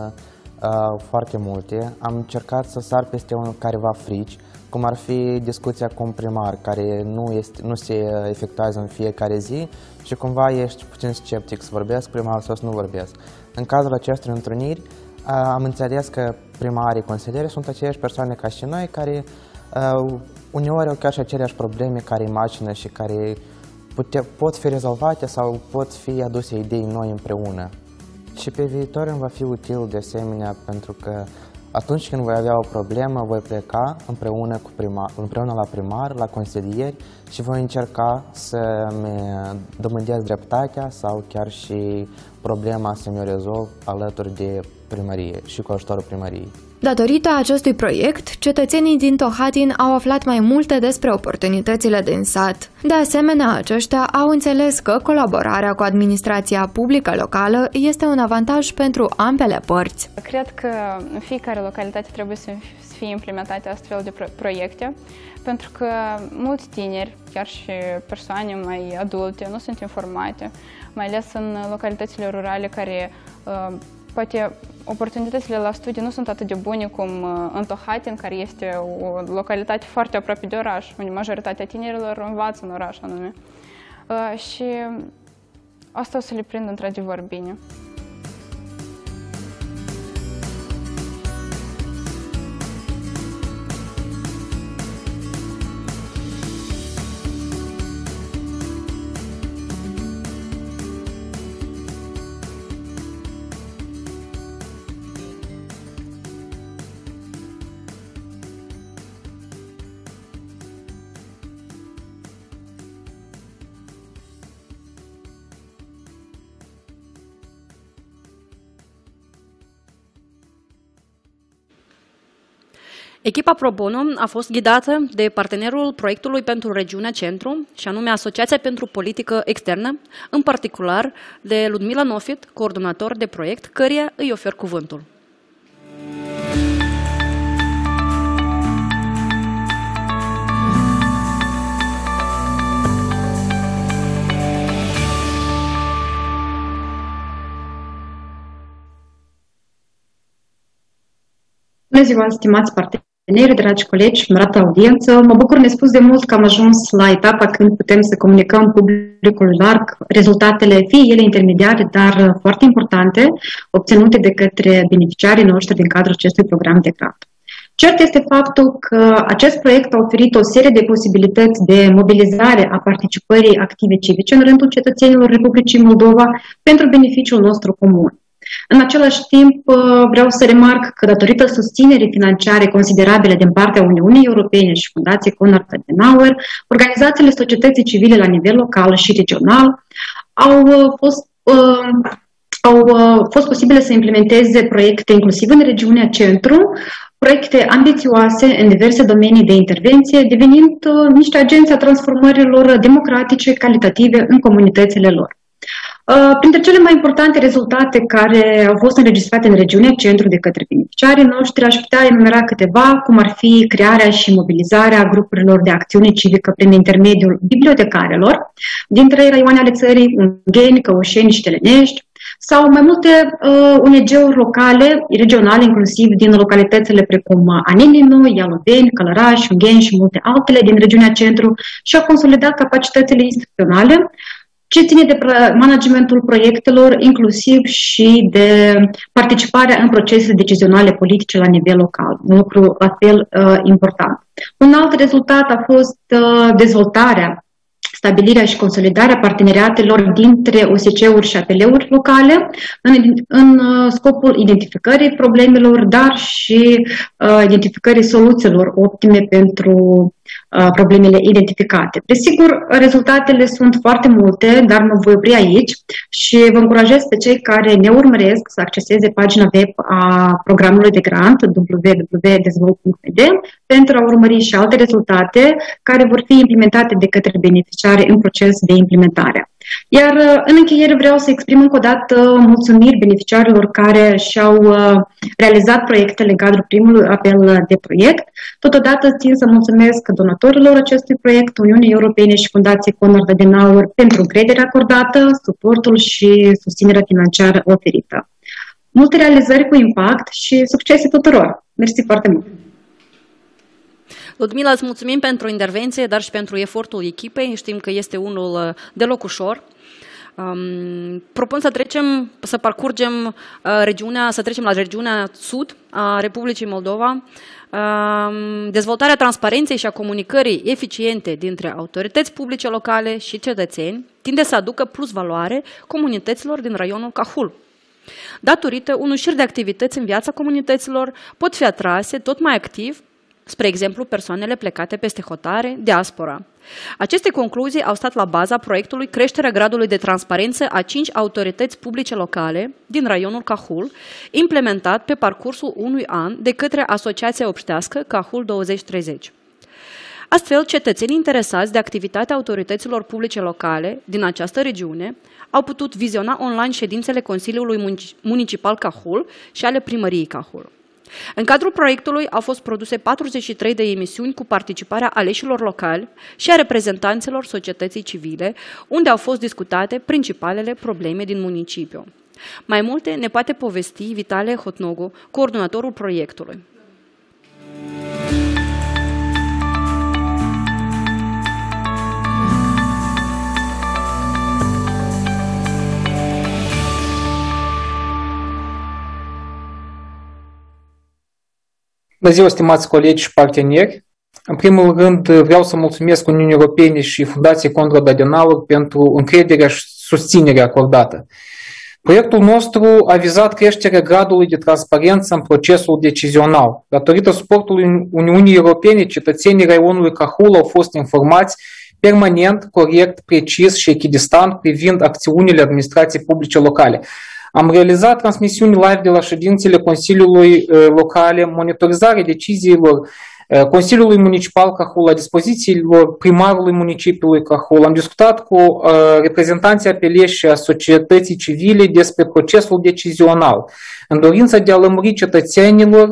foarte multe. Am încercat să sar peste careva frici, cum ar fi discuția cu un primar, care nu se efectuează în fiecare zi și cumva ești puțin sceptic să vorbesc primarul sau să nu vorbesc. În cazul acestor întâlniri am înțeles că primarii, consilieri sunt aceleași persoane ca și noi, care uneori au chiar și aceleași probleme care imagină și care pot fi rezolvate sau pot fi aduse idei noi împreună. Și pe viitor îmi va fi util de asemenea, pentru că atunci când voi avea o problemă, voi pleca împreună la primar, la consilieri și voi încerca să-mi dobândesc dreptatea sau chiar și problema să mi-o rezolv alături de primărie și cu ajutorul primăriei. Datorită acestui proiect, cetățenii din Tohatin au aflat mai multe despre oportunitățile din sat. De asemenea, aceștia au înțeles că colaborarea cu administrația publică locală este un avantaj pentru ambele părți. Cred că în fiecare localitate trebuie să fie implementate astfel de proiecte, pentru că mulți tineri, chiar și persoane mai adulte, nu sunt informate, mai ales în localitățile rurale care poate oportunitățile la studii nu sunt atât de bune cum în Tohatin, care este o localitate foarte aproape de oraș, unde majoritatea tinerilor învață în oraș anume. Și asta o să le prind într-adevăr bine. Echipa Pro Bono a fost ghidată de partenerul proiectului pentru regiunea Centru, și anume Asociația pentru Politică Externă, în particular de Ludmila Nofit, coordonator de proiect, căreia îi ofer cuvântul. Bună ziua, stimați parteneri, dragi colegi, onorată audiență. Mă bucur nespus de mult că am ajuns la etapa când putem să comunicăm publicului larg rezultatele, fie ele intermediare, dar foarte importante, obținute de către beneficiarii noștri din cadrul acestui program de grant. Cert este faptul că acest proiect a oferit o serie de posibilități de mobilizare a participării active civice în rândul cetățenilor Republicii Moldova pentru beneficiul nostru comun. În același timp, vreau să remarc că datorită susținerii financiare considerabile din partea Uniunii Europene și Fundației Konrad Adenauer, organizațiile societății civile la nivel local și regional au fost posibile să implementeze proiecte inclusiv în regiunea Centru, proiecte ambițioase în diverse domenii de intervenție, devenind niște agenți a transformărilor democratice calitative în comunitățile lor. Printre cele mai importante rezultate care au fost înregistrate în regiunea centru de către beneficiarii noștri, aș putea enumera câteva, cum ar fi crearea și mobilizarea grupurilor de acțiune civică prin intermediul bibliotecarelor dintre raioane ale țării, Ungheni, Căușeni și Telenești, sau mai multe ONG-uri locale, regionale, inclusiv din localitățile precum Anininu, Ialoveni, Călăraș, Ungheni și multe altele din regiunea centru și au consolidat capacitățile instituționale ce ține de managementul proiectelor, inclusiv și de participarea în procesele decizionale politice la nivel local, un lucru la fel important. Un alt rezultat a fost dezvoltarea, stabilirea și consolidarea parteneriatelor dintre OSC-uri și APL-uri locale în scopul identificării problemelor, dar și identificării soluțiilor optime pentru problemele identificate. Desigur, rezultatele sunt foarte multe, dar mă voi opri aici și vă încurajez pe cei care ne urmăresc să acceseze pagina web a programului de grant www.dezvolt.md pentru a urmări și alte rezultate care vor fi implementate de către beneficiari în proces de implementare. Iar în încheiere vreau să exprim încă o dată mulțumiri beneficiarilor care și-au realizat proiectele în cadrul primului apel de proiect. Totodată țin să mulțumesc donatorilor acestui proiect, Uniunii Europene și Fundației Konrad Adenauer pentru încrederea acordată, suportul și susținerea financiară oferită. Multe realizări cu impact și succese tuturor! Mersi foarte mult! Ludmila, îți mulțumim pentru intervenție, dar și pentru efortul echipei. Știm că este unul deloc ușor. Propun să parcurgem regiunea, să trecem la regiunea sud a Republicii Moldova. Dezvoltarea transparenței și a comunicării eficiente dintre autorități publice locale și cetățeni tinde să aducă plus valoare comunităților din raionul Cahul. Datorită unui șir de activități în viața comunităților, pot fi atrase tot mai activ, spre exemplu, persoanele plecate peste hotare, diaspora. Aceste concluzii au stat la baza proiectului Creșterea gradului de transparență a 5 autorități publice locale din raionul Cahul, implementat pe parcursul unui an de către Asociația Obștească Cahul 2030. Astfel, cetățenii interesați de activitatea autorităților publice locale din această regiune au putut viziona online ședințele Consiliului Municipal Cahul și ale Primăriei Cahul. În cadrul proiectului au fost produse 43 de emisiuni cu participarea aleșilor locali și a reprezentanților societății civile, unde au fost discutate principalele probleme din municipiu. Mai multe ne poate povesti Vitale Hotnogu, coordonatorul proiectului. Bună ziua, stimați colegi și parteneri! În primul rând, vreau să mulțumesc Uniunii Europene și Fundației Konrad Adenauer pentru încrederea și susținerea acordată. Proiectul nostru a vizat creșterea gradului de transparență în procesul decizional. Datorită suportului Uniunii Europene, cetățenii raionului Cahul au fost informați permanent, corect, precis și echidistant privind acțiunile administrației publice locale. Am realizat transmisiuni live de la ședințele Consiliului Locale, monitorizarea deciziilor Consiliului Municipal Cahul, la dispozițiilor primarului municipiului Cahul. Am discutat cu reprezentanții APL și a societății civile despre procesul decizional, în dorința de a lămuri cetățenilor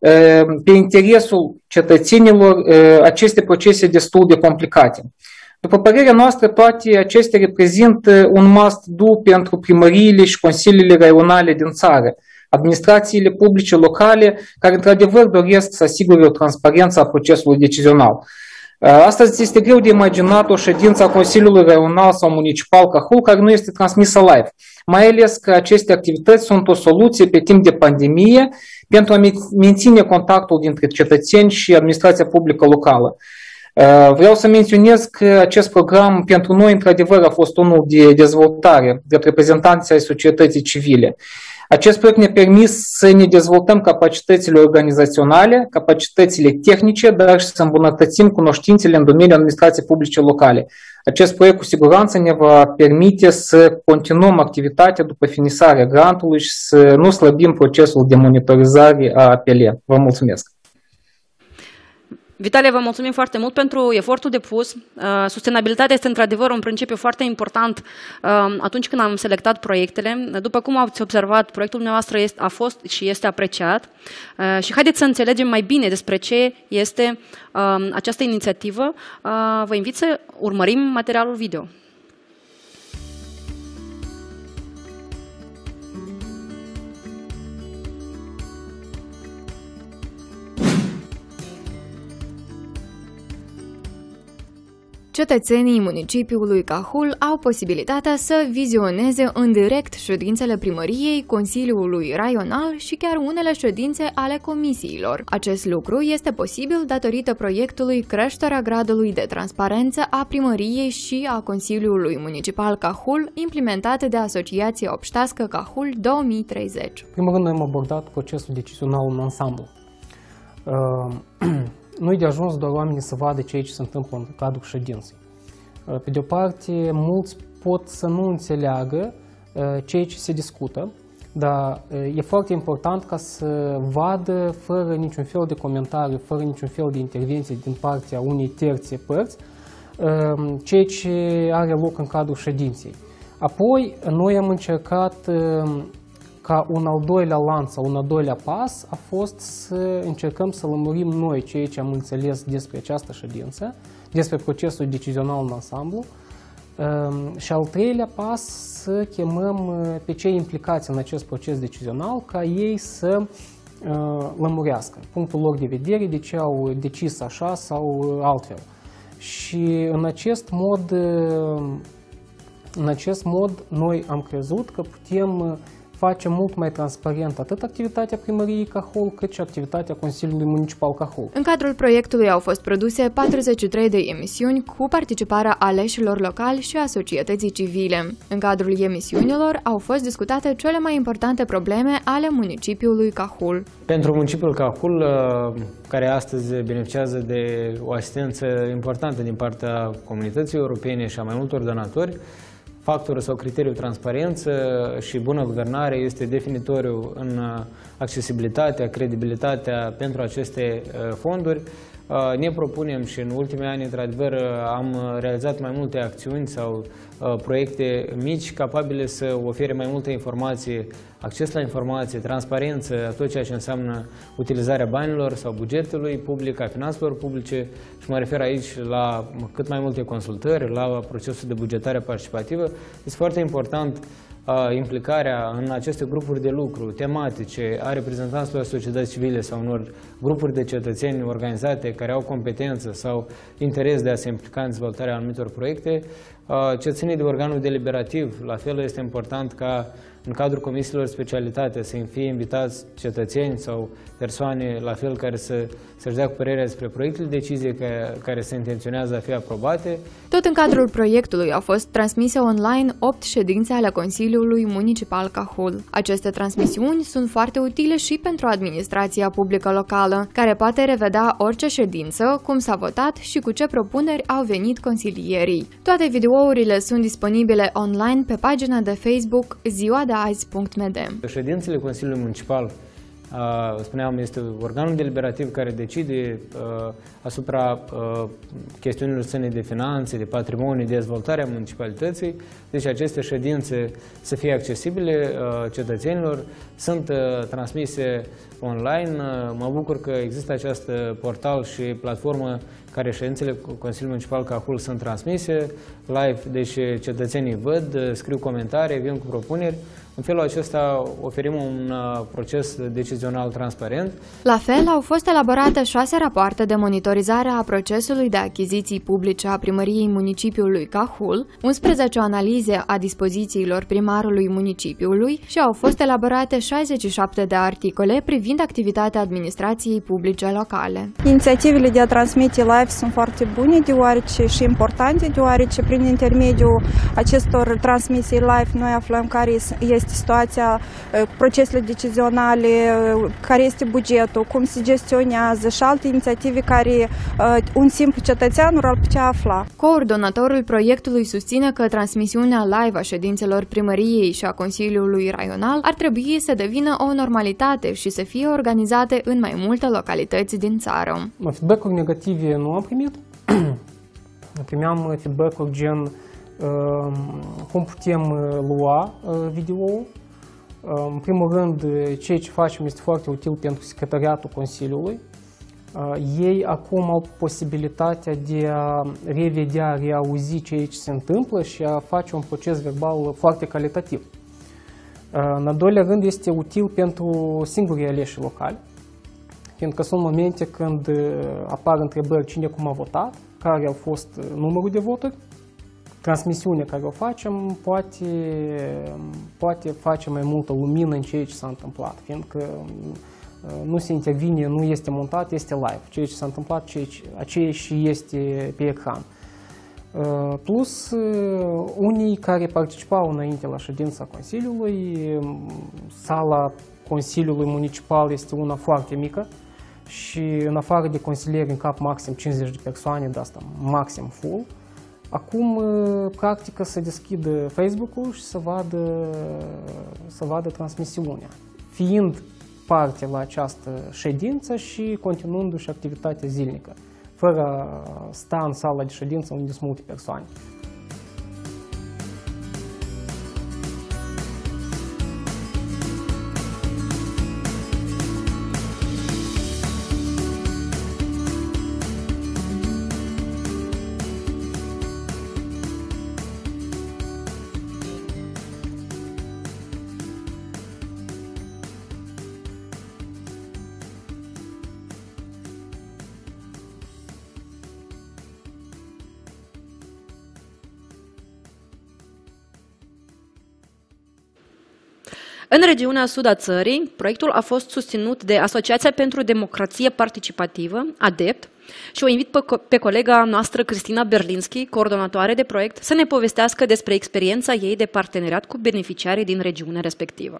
pe interesul cetățenilor aceste procese destul de complicate. După părerea noastră, toate acestea reprezintă un must-do pentru primăriile și consiliile raionale din țară, administrațiile publice locale, care într-adevăr doresc să asigure o transparență a procesului decizional. Astăzi este greu de imaginat o ședință a Consiliului Raional sau Municipal Cahul care nu este transmisă live, mai ales că aceste activități sunt o soluție pe timp de pandemie pentru a menține contactul dintre cetățeni și administrația publică locală. Vreau să menționez că acest program pentru noi, într-adevăr, a fost unul de dezvoltare de reprezentanții ai societății civile. Acest proiect ne-a permis să ne dezvoltăm capacitățile organizaționale, capacitățile tehnice, dar și să îmbunătățim cunoștințele în domeniul administrației publice locale. Acest proiect cu siguranță ne va permite să continuăm activitatea după finisarea grantului și să nu slăbim procesul de monitorizare a APL. Vă mulțumesc! Vitalie, vă mulțumim foarte mult pentru efortul depus. Sustenabilitatea este într-adevăr un principiu foarte important atunci când am selectat proiectele. După cum ați observat, proiectul dumneavoastră a fost și este apreciat. Și haideți să înțelegem mai bine despre ce este această inițiativă. Vă invit să urmărim materialul video. Cetățenii municipiului Cahul au posibilitatea să vizioneze în direct ședințele primăriei, Consiliului Raional și chiar unele ședințe ale comisiilor. Acest lucru este posibil datorită proiectului Creșterea gradului de transparență a primăriei și a Consiliului Municipal Cahul, implementat de Asociația Obștească Cahul 2030. În primul rând, noi am abordat procesul decizional în ansamblu. Nu e de ajuns doar oamenii să vadă ceea ce se întâmplă în cadrul ședinței. Pe de o parte, mulți pot să nu înțeleagă ceea ce se discută, dar e foarte important ca să vadă fără niciun fel de comentariu, fără niciun fel de intervenție din partea unei terțe părți, ceea ce are loc în cadrul ședinței. Apoi, noi am încercat ca un al doilea lanț sau un al doilea pas a fost să încercăm să lămurim noi ceea ce am înțeles despre această ședință, despre procesul decizional în ansamblu și al treilea pas să chemăm pe cei implicați în acest proces decizional ca ei să lămurească punctul lor de vedere, de ce au decis așa sau altfel. Și în acest mod noi am crezut că putem face mult mai transparent atât activitatea primăriei Cahul, cât și activitatea Consiliului Municipal Cahul. În cadrul proiectului au fost produse 43 de emisiuni cu participarea aleșilor locali și a societății civile. În cadrul emisiunilor au fost discutate cele mai importante probleme ale municipiului Cahul. Pentru municipiul Cahul, care astăzi beneficiază de o asistență importantă din partea comunității europene și a mai multor donatori, factorul sau criteriul transparență și bună guvernare este definitoriu în accesibilitatea, credibilitatea pentru aceste fonduri. Ne propunem și în ultimii ani, într-adevăr, am realizat mai multe acțiuni sau proiecte mici capabile să ofere mai multe informații, acces la informație, transparență, tot ceea ce înseamnă utilizarea banilor sau bugetului public, a finanțelor publice și mă refer aici la cât mai multe consultări, la procesul de bugetare participativă. Este foarte important implicarea în aceste grupuri de lucru tematice a reprezentanților societății civile sau unor grupuri de cetățeni organizate care au competență sau interes de a se implica în dezvoltarea anumitor proiecte. Cetățenii de organul deliberativ, la fel este important ca în cadrul comisiilor specialitate să fie invitați cetățeni sau persoane la fel care să-și dea cu părerea despre proiectele de decizie care se intenționează a fi aprobate. Tot în cadrul proiectului au fost transmise online 8 ședințe ale Consiliului Municipal Cahul. Aceste transmisiuni sunt foarte utile și pentru administrația publică locală, care poate revedea orice ședință, cum s-a votat și cu ce propuneri au venit consilierii. Toate videourile sunt disponibile online pe pagina de Facebook ziuadeazi.md. Ședințele Consiliului Municipal, spuneam, este organul deliberativ care decide asupra chestiunilor ține de finanțe, de patrimoniu, de dezvoltarea municipalității. Deci aceste ședințe să fie accesibile cetățenilor, sunt transmise online. Mă bucur că există acest portal și platformă care ședințele Consiliului Municipal Cahul sunt transmise live, deci cetățenii văd, scriu comentarii, vin cu propuneri. În felul acesta oferim un proces decizional transparent. La fel, au fost elaborate 6 rapoarte de monitorizare a procesului de achiziții publice a primăriei municipiului Cahul, 11 analize a dispozițiilor primarului municipiului și au fost elaborate 67 de articole privind activitatea administrației publice locale. Inițiativele de a transmite live sunt foarte bune și importante, deoarece prin intermediul acestor transmisii live noi aflăm care este este situația cu procesele decizionale, care este bugetul, cum se gestionează și alte inițiative care un simplu cetățean nu ar putea afla. Coordonatorul proiectului susține că transmisiunea live a ședințelor primăriei și a Consiliului Raional ar trebui să devină o normalitate și să fie organizate în mai multe localități din țară. Feedback-uri negative nu am primit. Primeam feedback-uri gen cum putem lua video. În primul rând, ceea ce facem este foarte util pentru secretariatul Consiliului. Ei acum au posibilitatea de a revedea, reauzi ceea ce se întâmplă și a face un proces verbal foarte calitativ. În al doilea rând, este util pentru singurii aleși locali, fiindcă sunt momente când apar întrebări cine cum a votat, care au fost numărul de voturi. Transmisiunea care o facem poate face mai multă lumină în ceea ce s-a întâmplat, fiindcă nu se intervine, nu este montat, este live. Ceea ce s-a întâmplat, aceea și este pe ecran. Plus, unii care participau înainte la ședința Consiliului, sala Consiliului Municipal este una foarte mică și în afară de consilieri în cap maxim 50 de persoane, de asta maxim full. Acum, practic, să deschidă Facebook-ul și să vadă transmisiunea, fiind parte la această ședință și continuându-și activitatea zilnică, fără a sta în sala de ședință unde sunt multe persoane. În regiunea sud a țării, proiectul a fost susținut de Asociația pentru Democrație Participativă, ADEPT, și o invit pe colega noastră, Cristina Berlinski, coordonatoare de proiect, să ne povestească despre experiența ei de parteneriat cu beneficiarii din regiunea respectivă.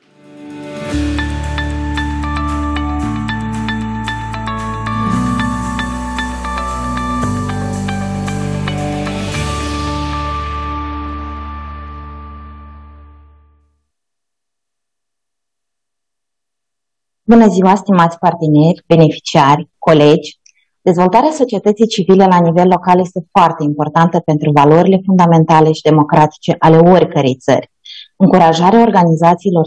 Bună ziua, stimați parteneri, beneficiari, colegi! Dezvoltarea societății civile la nivel local este foarte importantă pentru valorile fundamentale și democratice ale oricărei țări. Încurajarea organizațiilor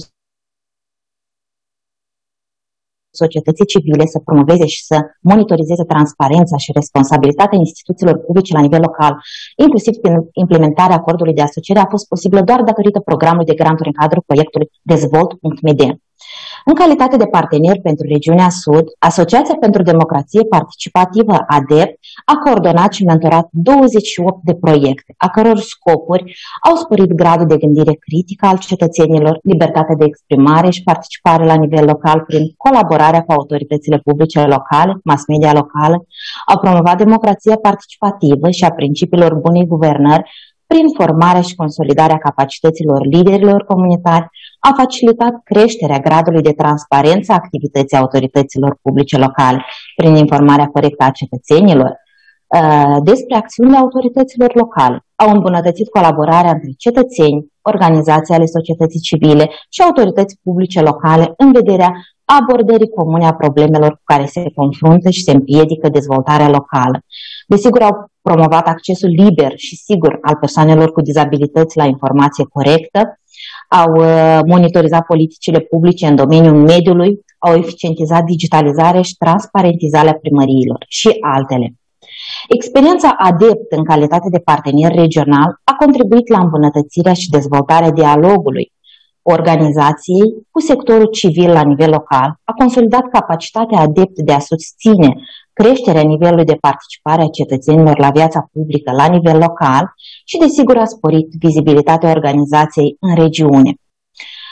societății civile să promoveze și să monitorizeze transparența și responsabilitatea instituțiilor publice la nivel local, inclusiv prin implementarea acordului de asociere, a fost posibilă doar datorită programului de granturi în cadrul proiectului Dezvolt.md. În calitate de partener pentru regiunea Sud, Asociația pentru Democrație Participativă ADEPT a coordonat și mentorat 28 de proiecte, a căror scopuri au sporit gradul de gândire critică al cetățenilor, libertatea de exprimare și participare la nivel local prin colaborarea cu autoritățile publice locale, mass media locală, au promovat democrația participativă și a principiilor bunei guvernări prin formarea și consolidarea capacităților liderilor comunitari, a facilitat creșterea gradului de transparență a activității autorităților publice locale prin informarea corectă a cetățenilor despre acțiunile autorităților locale. Au îmbunătățit colaborarea între cetățeni, organizații ale societății civile și autorități publice locale în vederea abordării comune a problemelor cu care se confruntă și se împiedică dezvoltarea locală. Desigur, au promovat accesul liber și sigur al persoanelor cu dizabilități la informație corectă, au monitorizat politicile publice în domeniul mediului, au eficientizat digitalizarea și transparentizarea primăriilor și altele. Experiența ADEPT în calitate de partener regional a contribuit la îmbunătățirea și dezvoltarea dialogului organizației cu sectorul civil la nivel local, a consolidat capacitatea ADEPT de a susține creșterea nivelului de participare a cetățenilor la viața publică la nivel local și, desigur, a sporit vizibilitatea organizației în regiune.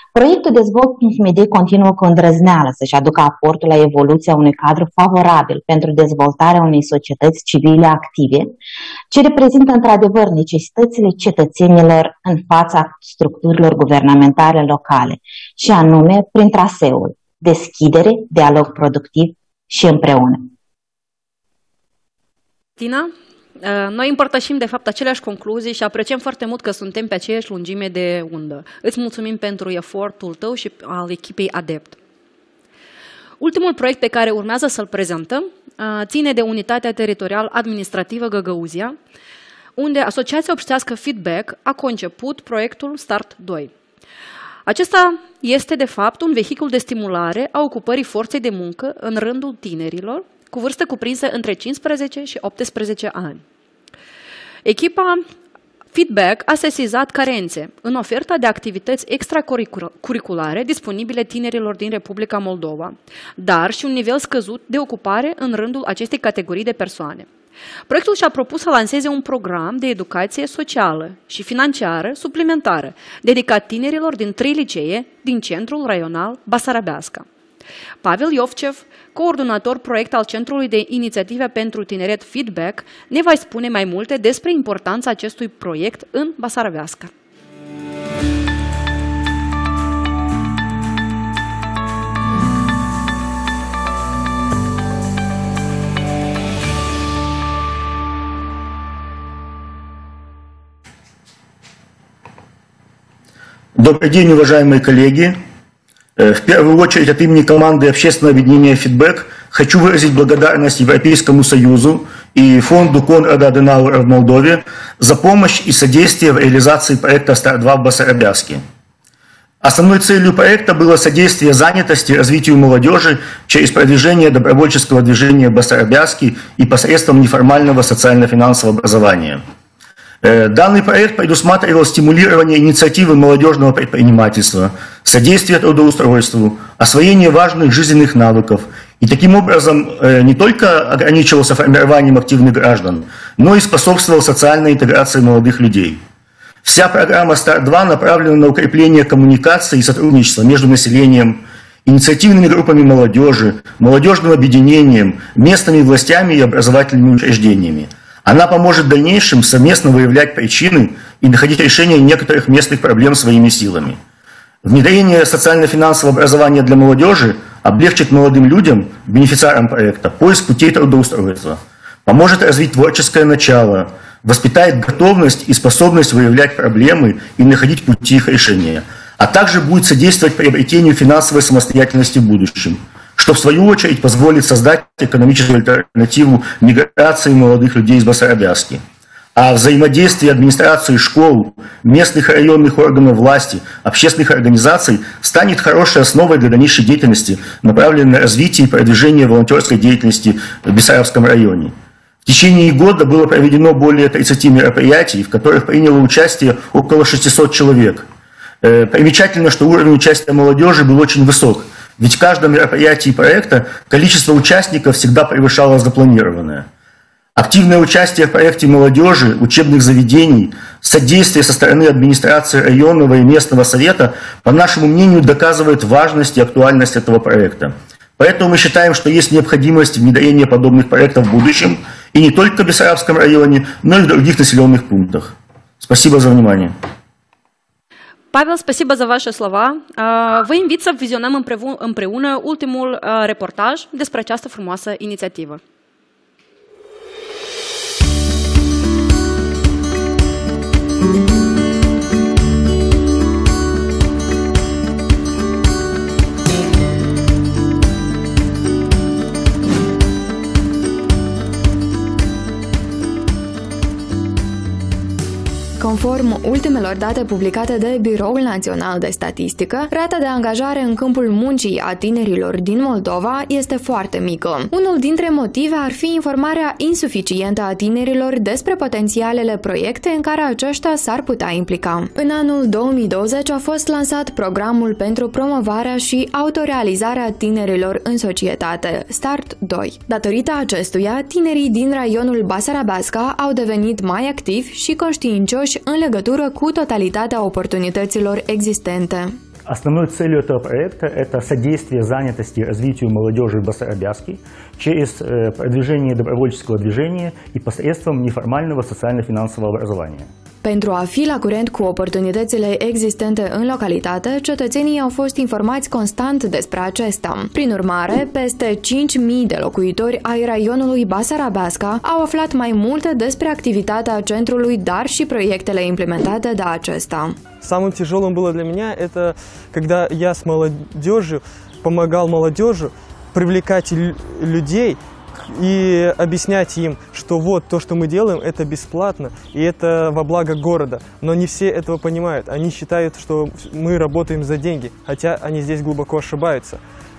Proiectul dezvoltă Medei continuă cu îndrăzneală să-și aducă aportul la evoluția unui cadru favorabil pentru dezvoltarea unei societăți civile active, ce reprezintă într-adevăr necesitățile cetățenilor în fața structurilor guvernamentale locale, și anume prin traseul deschidere, dialog productiv și împreună. Tina? Noi împărtășim de fapt aceleași concluzii și apreciem foarte mult că suntem pe aceeași lungime de undă. Îți mulțumim pentru efortul tău și al echipei ADEPT. Ultimul proiect pe care urmează să-l prezentăm ține de Unitatea Teritorial Administrativă Găgăuzia, unde Asociația Obștească Feedback a conceput proiectul Start 2. Acesta este de fapt un vehicul de stimulare a ocupării forței de muncă în rândul tinerilor, cu vârstă cuprinsă între 15 și 18 ani. Echipa Feedback a sesizat carențe în oferta de activități extracurriculare disponibile tinerilor din Republica Moldova, dar și un nivel scăzut de ocupare în rândul acestei categorii de persoane. Proiectul și-a propus să lanseze un program de educație socială și financiară suplimentară, dedicat tinerilor din 3 licee din centrul raional Basarabeasca. Pavel Iovcev, coordonator proiect al Centrului de Inițiative pentru Tineret Feedback, ne va spune mai multe despre importanța acestui proiect în Basarabeasca. Добрый день, уважаемые коллеги. В первую очередь от имени команды общественного объединения «Фидбэк» хочу выразить благодарность Европейскому Союзу и фонду Конрада Аденауэра в Молдове за помощь и содействие в реализации проекта «Стар-2» в Басарабяске. Основной целью проекта было содействие занятости и развитию молодежи через продвижение добровольческого движения в Басарабяске и посредством неформального социально-финансового образования. Данный проект предусматривал стимулирование инициативы молодежного предпринимательства, содействие трудоустройству, освоение важных жизненных навыков и таким образом не только ограничивался формированием активных граждан, но и способствовал социальной интеграции молодых людей. Вся программа «Старт-2» направлена на укрепление коммуникации и сотрудничества между населением, инициативными группами молодежи, молодежным объединением, местными властями и образовательными учреждениями. Она поможет в дальнейшем совместно выявлять причины и находить решение некоторых местных проблем своими силами. Внедрение социально-финансового образования для молодежи облегчит молодым людям, бенефициарам проекта, поиск путей трудоустройства, поможет развить творческое начало, воспитает готовность и способность выявлять проблемы и находить пути их решения, а также будет содействовать приобретению финансовой самостоятельности в будущем, что в свою очередь позволит создать экономическую альтернативу миграции молодых людей из Басарабяски. А взаимодействие администрации школ, местных и районных органов власти, общественных организаций станет хорошей основой для дальнейшей деятельности, направленной на развитие и продвижение волонтерской деятельности в Бессарабском районе. В течение года было проведено более 30 мероприятий, в которых приняло участие около 600 человек. Примечательно, что уровень участия молодежи был очень высок, ведь в каждом мероприятии проекта количество участников всегда превышало запланированное. Активное участие в проекте молодежи, учебных заведений, содействие со стороны администрации районного и местного совета, по нашему мнению, доказывает важность и актуальность этого проекта. Поэтому мы считаем, что есть необходимость внедрения подобных проектов в будущем, и не только в Бессарабском районе, но и в других населенных пунктах. Спасибо за внимание. Pavel, spasiba za vaše slova. Vă invit să vizionăm împreună ultimul reportaj despre această frumoasă inițiativă. Conform ultimelor date publicate de Biroul Național de Statistică, rata de angajare în câmpul muncii a tinerilor din Moldova este foarte mică. Unul dintre motive ar fi informarea insuficientă a tinerilor despre potențialele proiecte în care aceștia s-ar putea implica. În anul 2020 a fost lansat programul pentru promovarea și autorealizarea tinerilor în societate, Start 2. Datorită acestuia, tinerii din raionul Basarabeasca au devenit mai activi și conștiincioși în legătură cu totalitatea oportunităților existente. Основной целью этого проекта – это содействие занятости и развитию молодежи в Басарабяске через продвижение добровольческого движения и посредством неформального социально-финансового образования. Pentru a fi la curent cu oportunitățile existente în localitate, cetățenii au fost informați constant despre acesta. Prin urmare, peste 5.000 de locuitori ai raionului Basarabeasca au aflat mai multe despre activitatea centrului, dar și proiectele implementate de acesta. Самым тяжелым было для меня это, когда я с молодежью помогал молодежи привлекать людей и объяснять им, что вот то, что мы делаем, это бесплатно и это во благо города. Но не все этого понимают. Они считают, что мы работаем за деньги, хотя они здесь глубоко ошибаются.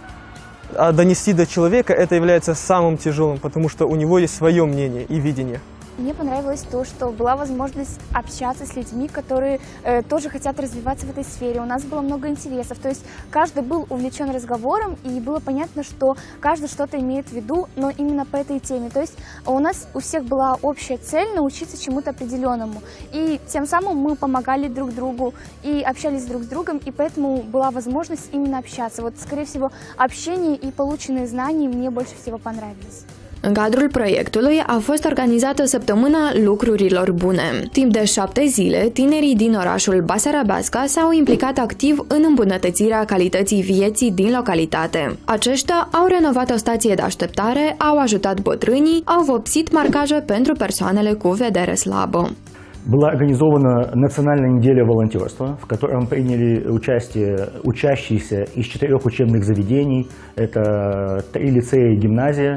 А донести до человека это является самым тяжелым, потому что у него есть свое мнение и видение. Мне понравилось то, что была возможность общаться с людьми, которые тоже хотят развиваться в этой сфере. У нас было много интересов, то есть каждый был увлечен разговором, и было понятно, что каждый что-то имеет в виду, но именно по этой теме. То есть у нас у всех была общая цель научиться чему-то определенному, и тем самым мы помогали друг другу и общались друг с другом, и поэтому была возможность именно общаться. Вот, скорее всего, общение и полученные знания мне больше всего понравились. În cadrul proiectului a fost organizată săptămâna lucrurilor bune. Timp de 7 zile, tinerii din orașul Basarabeasca s-au implicat activ în îmbunătățirea calității vieții din localitate. Aceștia au renovat o stație de așteptare, au ajutat bătrânii, au vopsit marcaje pentru persoanele cu vedere slabă. Была организована национальная неделя волонтерства, в котором приняли участие учащиеся из 4 учебных заведений. Это 3 лицея и гимназия.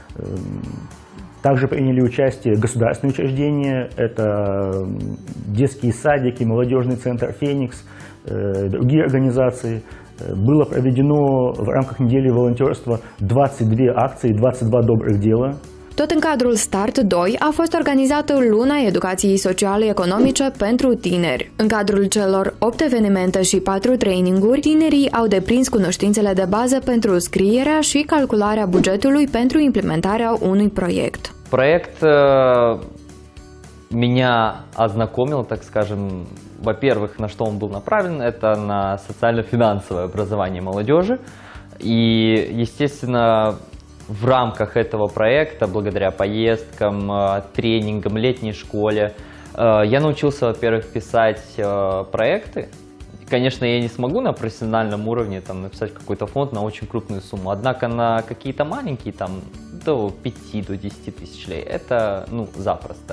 Также приняли участие государственные учреждения, это детские садики, молодежный центр «Феникс», другие организации. Было проведено в рамках недели волонтерства 22 акции, 22 добрых дела. Tot în cadrul Start 2 a fost organizată Luna Educației Sociale-Economice pentru tineri. În cadrul celor 8 evenimente și 4 traininguri, tinerii au deprins cunoștințele de bază pentru scrierea și calcularea bugetului pentru implementarea unui proiect. Проект меня ознакомил, так скажем, во-первых, на что он был направлен, это на социально-финансовое образование молодежи. И, естественно, в рамках этого проекта, благодаря поездкам, тренингам, летней школе, я научился, во-первых, писать проекты. Конечно, я не смогу на профессиональном уровне там, написать какой-то фонд на очень крупную сумму, однако на какие-то маленькие, там, до 5 до 10 тысяч лей, это запросто.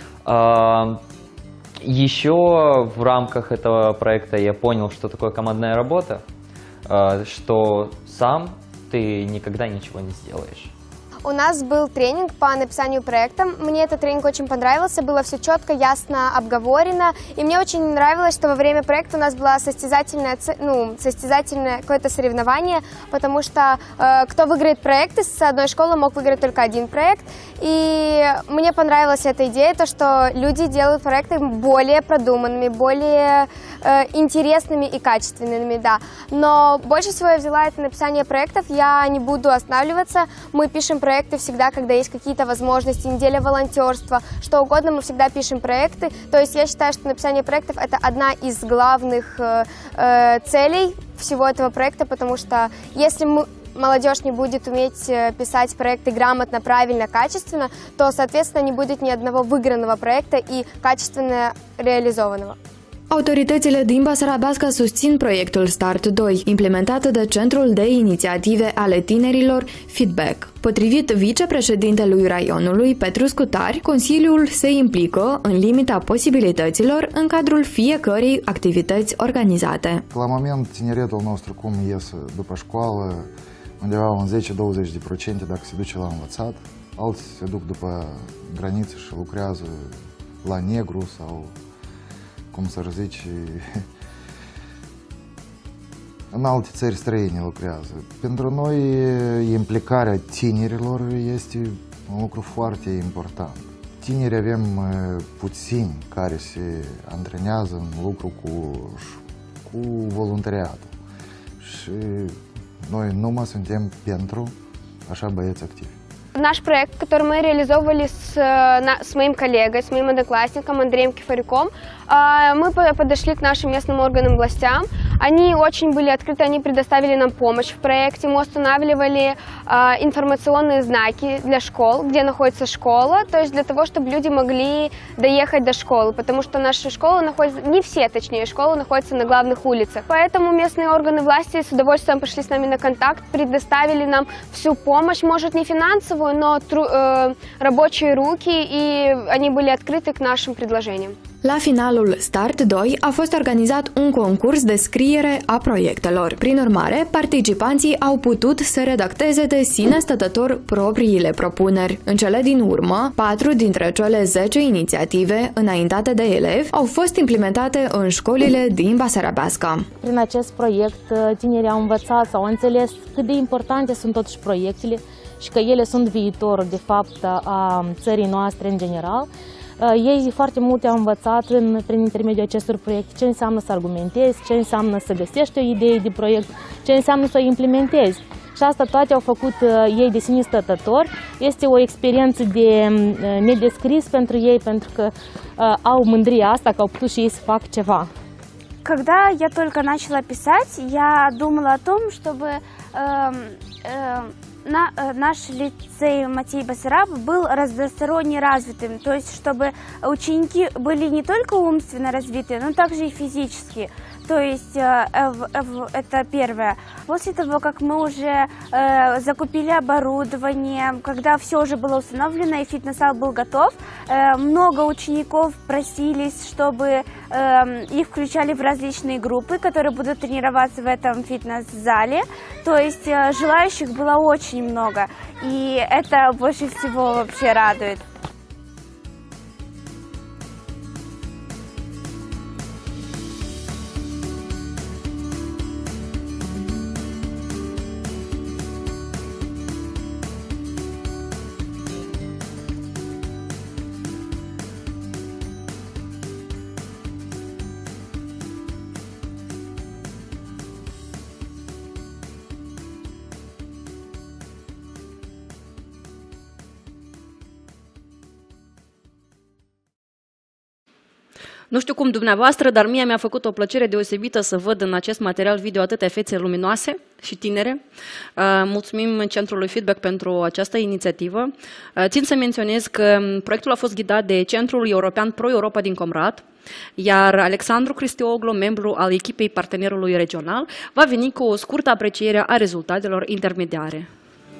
Еще в рамках этого проекта я понял, что такое командная работа, что сам ты никогда ничего не сделаешь. У нас был тренинг по написанию проекта. Мне этот тренинг очень понравился, было все четко, ясно, обговорено. И мне очень нравилось, что во время проекта у нас было состязательное какое-то соревнование, потому что кто выиграет проекты, с одной школы мог выиграть только один проект. И мне понравилась эта идея, то, что люди делают проекты более продуманными, более интересными и качественными, да. Но больше всего я взяла это написание проектов, я не буду останавливаться. Мы пишем проекты всегда, когда есть какие-то возможности, неделя волонтерства, что угодно, мы всегда пишем проекты. То есть я считаю, что написание проектов – это одна из главных целей всего этого проекта, потому что если молодежь не будет уметь писать проекты грамотно, правильно, качественно, то, соответственно, не будет ни одного выигранного проекта и качественно реализованного. Autoritățile din Basarabeasca susțin proiectul Start 2, implementat de Centrul de Inițiative ale Tinerilor Feedback. Potrivit vicepreședintelui raionului, Petru Scutari, Consiliul se implică în limita posibilităților în cadrul fiecărei activități organizate. La moment, tineretul nostru cum ies după școală, undeva în 10-20% dacă se duce la învățat, alții se duc după graniță și lucrează la negru sau cum să zici, în alte țări străine lucrează. Pentru noi, implicarea tinerilor este un lucru foarte important. Tinerii avem puțini care se antrenează în lucru cu voluntariatul. Și noi numai suntem pentru așa băieți activi. Наш проект, который мы реализовывали с моим коллегой, с моим одноклассником Андреем Кифарюком, мы подошли к нашим местным органам властям, Они очень были открыты, они предоставили нам помощь в проекте. Мы устанавливали информационные знаки для школ, где находится школа, то есть для того, чтобы люди могли доехать до школы, потому что наша школа находится, не все, точнее, школы находятся на главных улицах. Поэтому местные органы власти с удовольствием пришли с нами на контакт, предоставили нам всю помощь, может не финансовую, но рабочие руки, и они были открыты к нашим предложениям. La finalul Start 2 a fost organizat un concurs de scriere a proiectelor. Prin urmare, participanții au putut să redacteze de sine stătător propriile propuneri. În cele din urmă, 4 dintre cele 10 inițiative înaintate de elevi au fost implementate în școlile din Basarabeasca. Prin acest proiect, tinerii au învățat sau au înțeles cât de importante sunt totuși proiectele și că ele sunt viitorul, de fapt, a țării noastre în general. Ei foarte multe au învățat prin intermediul acestor proiecte ce înseamnă să argumentezi, ce înseamnă să găsești o idee de proiect, ce înseamnă să o implementezi. Și asta toate au făcut ei de sine stătători. Este o experiență de nedescris pentru ei, pentru că au mândria asta, că au putut și ei să facă ceva. Когда я только начала писать, я думала о том, чтобы наш лицей Матей Басараб был разносторонне развитым, то есть чтобы ученики были не только умственно развиты, но также и физически. То есть это первое. После того, как мы уже закупили оборудование, когда все уже было установлено и фитнес-зал был готов, много учеников просились, чтобы их включали в различные группы, которые будут тренироваться в этом фитнес-зале. То есть желающих было очень много, и это больше всего вообще радует. Nu știu cum dumneavoastră, dar mie mi-a făcut o plăcere deosebită să văd în acest material video atâtea fețe luminoase și tinere. Mulțumim Centrului Feedback pentru această inițiativă. Țin să menționez că proiectul a fost ghidat de Centrul European Pro-Europa din Comrat, iar Alexandru Cristioglu, membru al echipei partenerului regional, va veni cu o scurtă apreciere a rezultatelor intermediare.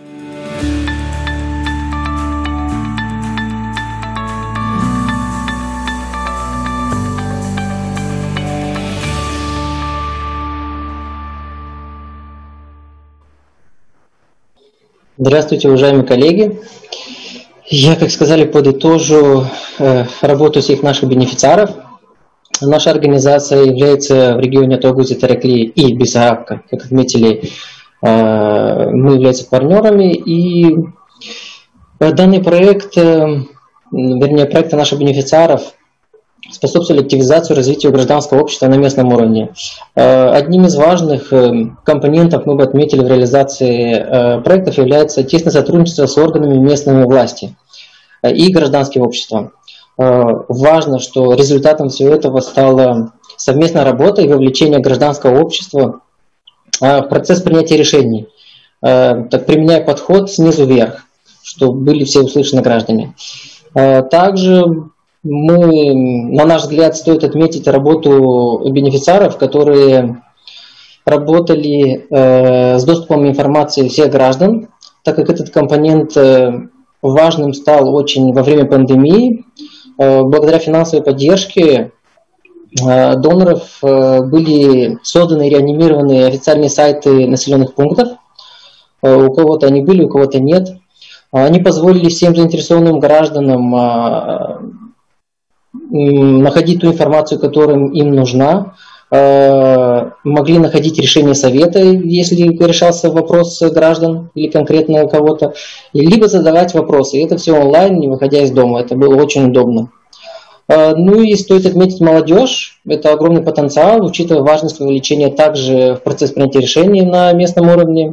Здравствуйте, уважаемые коллеги. Я, как сказали, подытожу работу всех наших бенефициаров. Наша организация является в регионе Тогузи, Тараклии и Бессарабка. Как отметили, мы являемся партнерами. И данный проект, вернее, проекты наших бенефициаров способствовали активизации и развитию гражданского общества на местном уровне. Одним из важных компонентов мы бы отметили в реализации проектов является тесное сотрудничество с органами местной власти и гражданским обществом. Важно, что результатом всего этого стала совместная работа и вовлечение гражданского общества в процесс принятия решений, так, применяя подход снизу вверх, чтобы были все услышаны граждане. Также на наш взгляд, стоит отметить работу бенефициаров, которые работали с доступом информации всех граждан, так как этот компонент важным стал очень во время пандемии. Благодаря финансовой поддержке доноров были созданы и реанимированы официальные сайты населенных пунктов. У кого-то они были, у кого-то нет. Они позволили всем заинтересованным гражданам находить ту информацию, которая им нужна, могли находить решение совета, если решался вопрос граждан или конкретно у кого-то, либо задавать вопросы. И это все онлайн, не выходя из дома. Это было очень удобно. Ну и стоит отметить молодежь. Это огромный потенциал, учитывая важность вовлечения также в процесс принятия решений на местном уровне.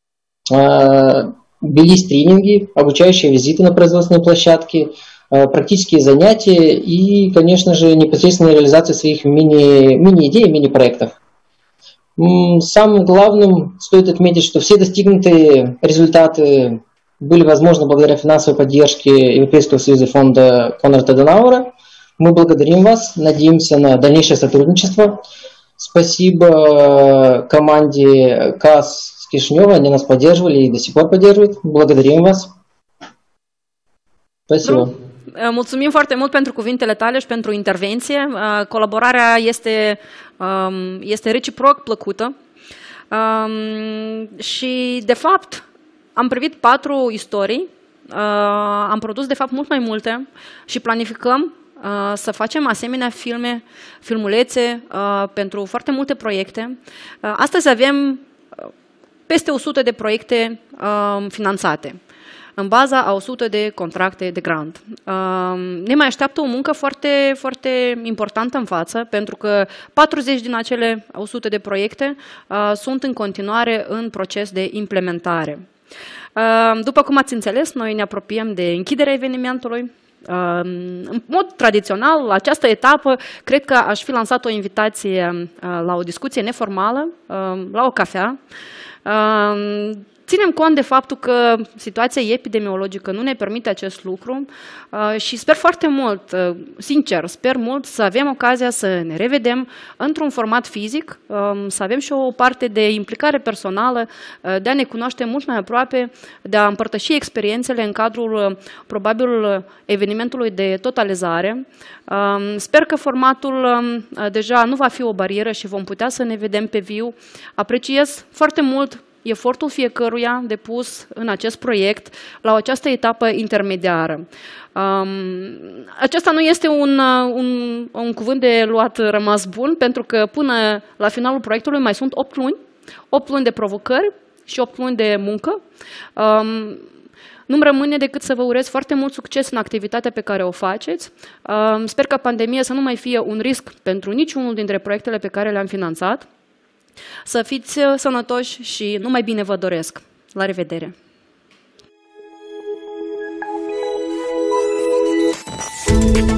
Велись тренинги, обучающие визиты на производственные площадки, практические занятия и, конечно же, непосредственная реализация своих мини-идей, мини-проектов. Самым главным стоит отметить, что все достигнутые результаты были возможны благодаря финансовой поддержке Европейского союза и фонда Конрада Аденауэра. Мы благодарим вас, надеемся на дальнейшее сотрудничество. Спасибо команде КАС с Кишинева, они нас поддерживали и до сих пор поддерживают. Благодарим вас. Спасибо. Mulțumim foarte mult pentru cuvintele tale și pentru intervenție. Colaborarea este reciproc plăcută. Și, de fapt, am privit 4 istorii, am produs, de fapt, mult mai multe și planificăm să facem asemenea filmulețe pentru foarte multe proiecte. Astăzi avem peste 100 de proiecte finanțate în baza a 100 de contracte de grant. Ne mai așteaptă o muncă foarte, foarte importantă în față, pentru că 40 din acele 100 de proiecte sunt în continuare în proces de implementare. După cum ați înțeles, noi ne apropiem de închiderea evenimentului. În mod tradițional, la această etapă, cred că aș fi lansat o invitație la o discuție neformală, la o cafea. Ținem cont de faptul că situația epidemiologică nu ne permite acest lucru și sper foarte mult, sincer, sper mult să avem ocazia să ne revedem într-un format fizic, să avem și o parte de implicare personală, de a ne cunoaște mult mai aproape, de a împărtăși experiențele în cadrul, probabil, evenimentului de totalizare. Sper că formatul deja nu va fi o barieră și vom putea să ne vedem pe viu. Apreciez foarte mult efortul fiecăruia depus în acest proiect la această etapă intermediară. Acesta nu este un cuvânt de luat rămas bun, pentru că până la finalul proiectului mai sunt 8 luni, 8 luni de provocări și 8 luni de muncă. Nu-mi rămâne decât să vă urez foarte mult succes în activitatea pe care o faceți. Sper ca pandemia să nu mai fie un risc pentru niciunul dintre proiectele pe care le-am finanțat. Să fiți sănătoși și numai bine vă doresc. La revedere! Thank you.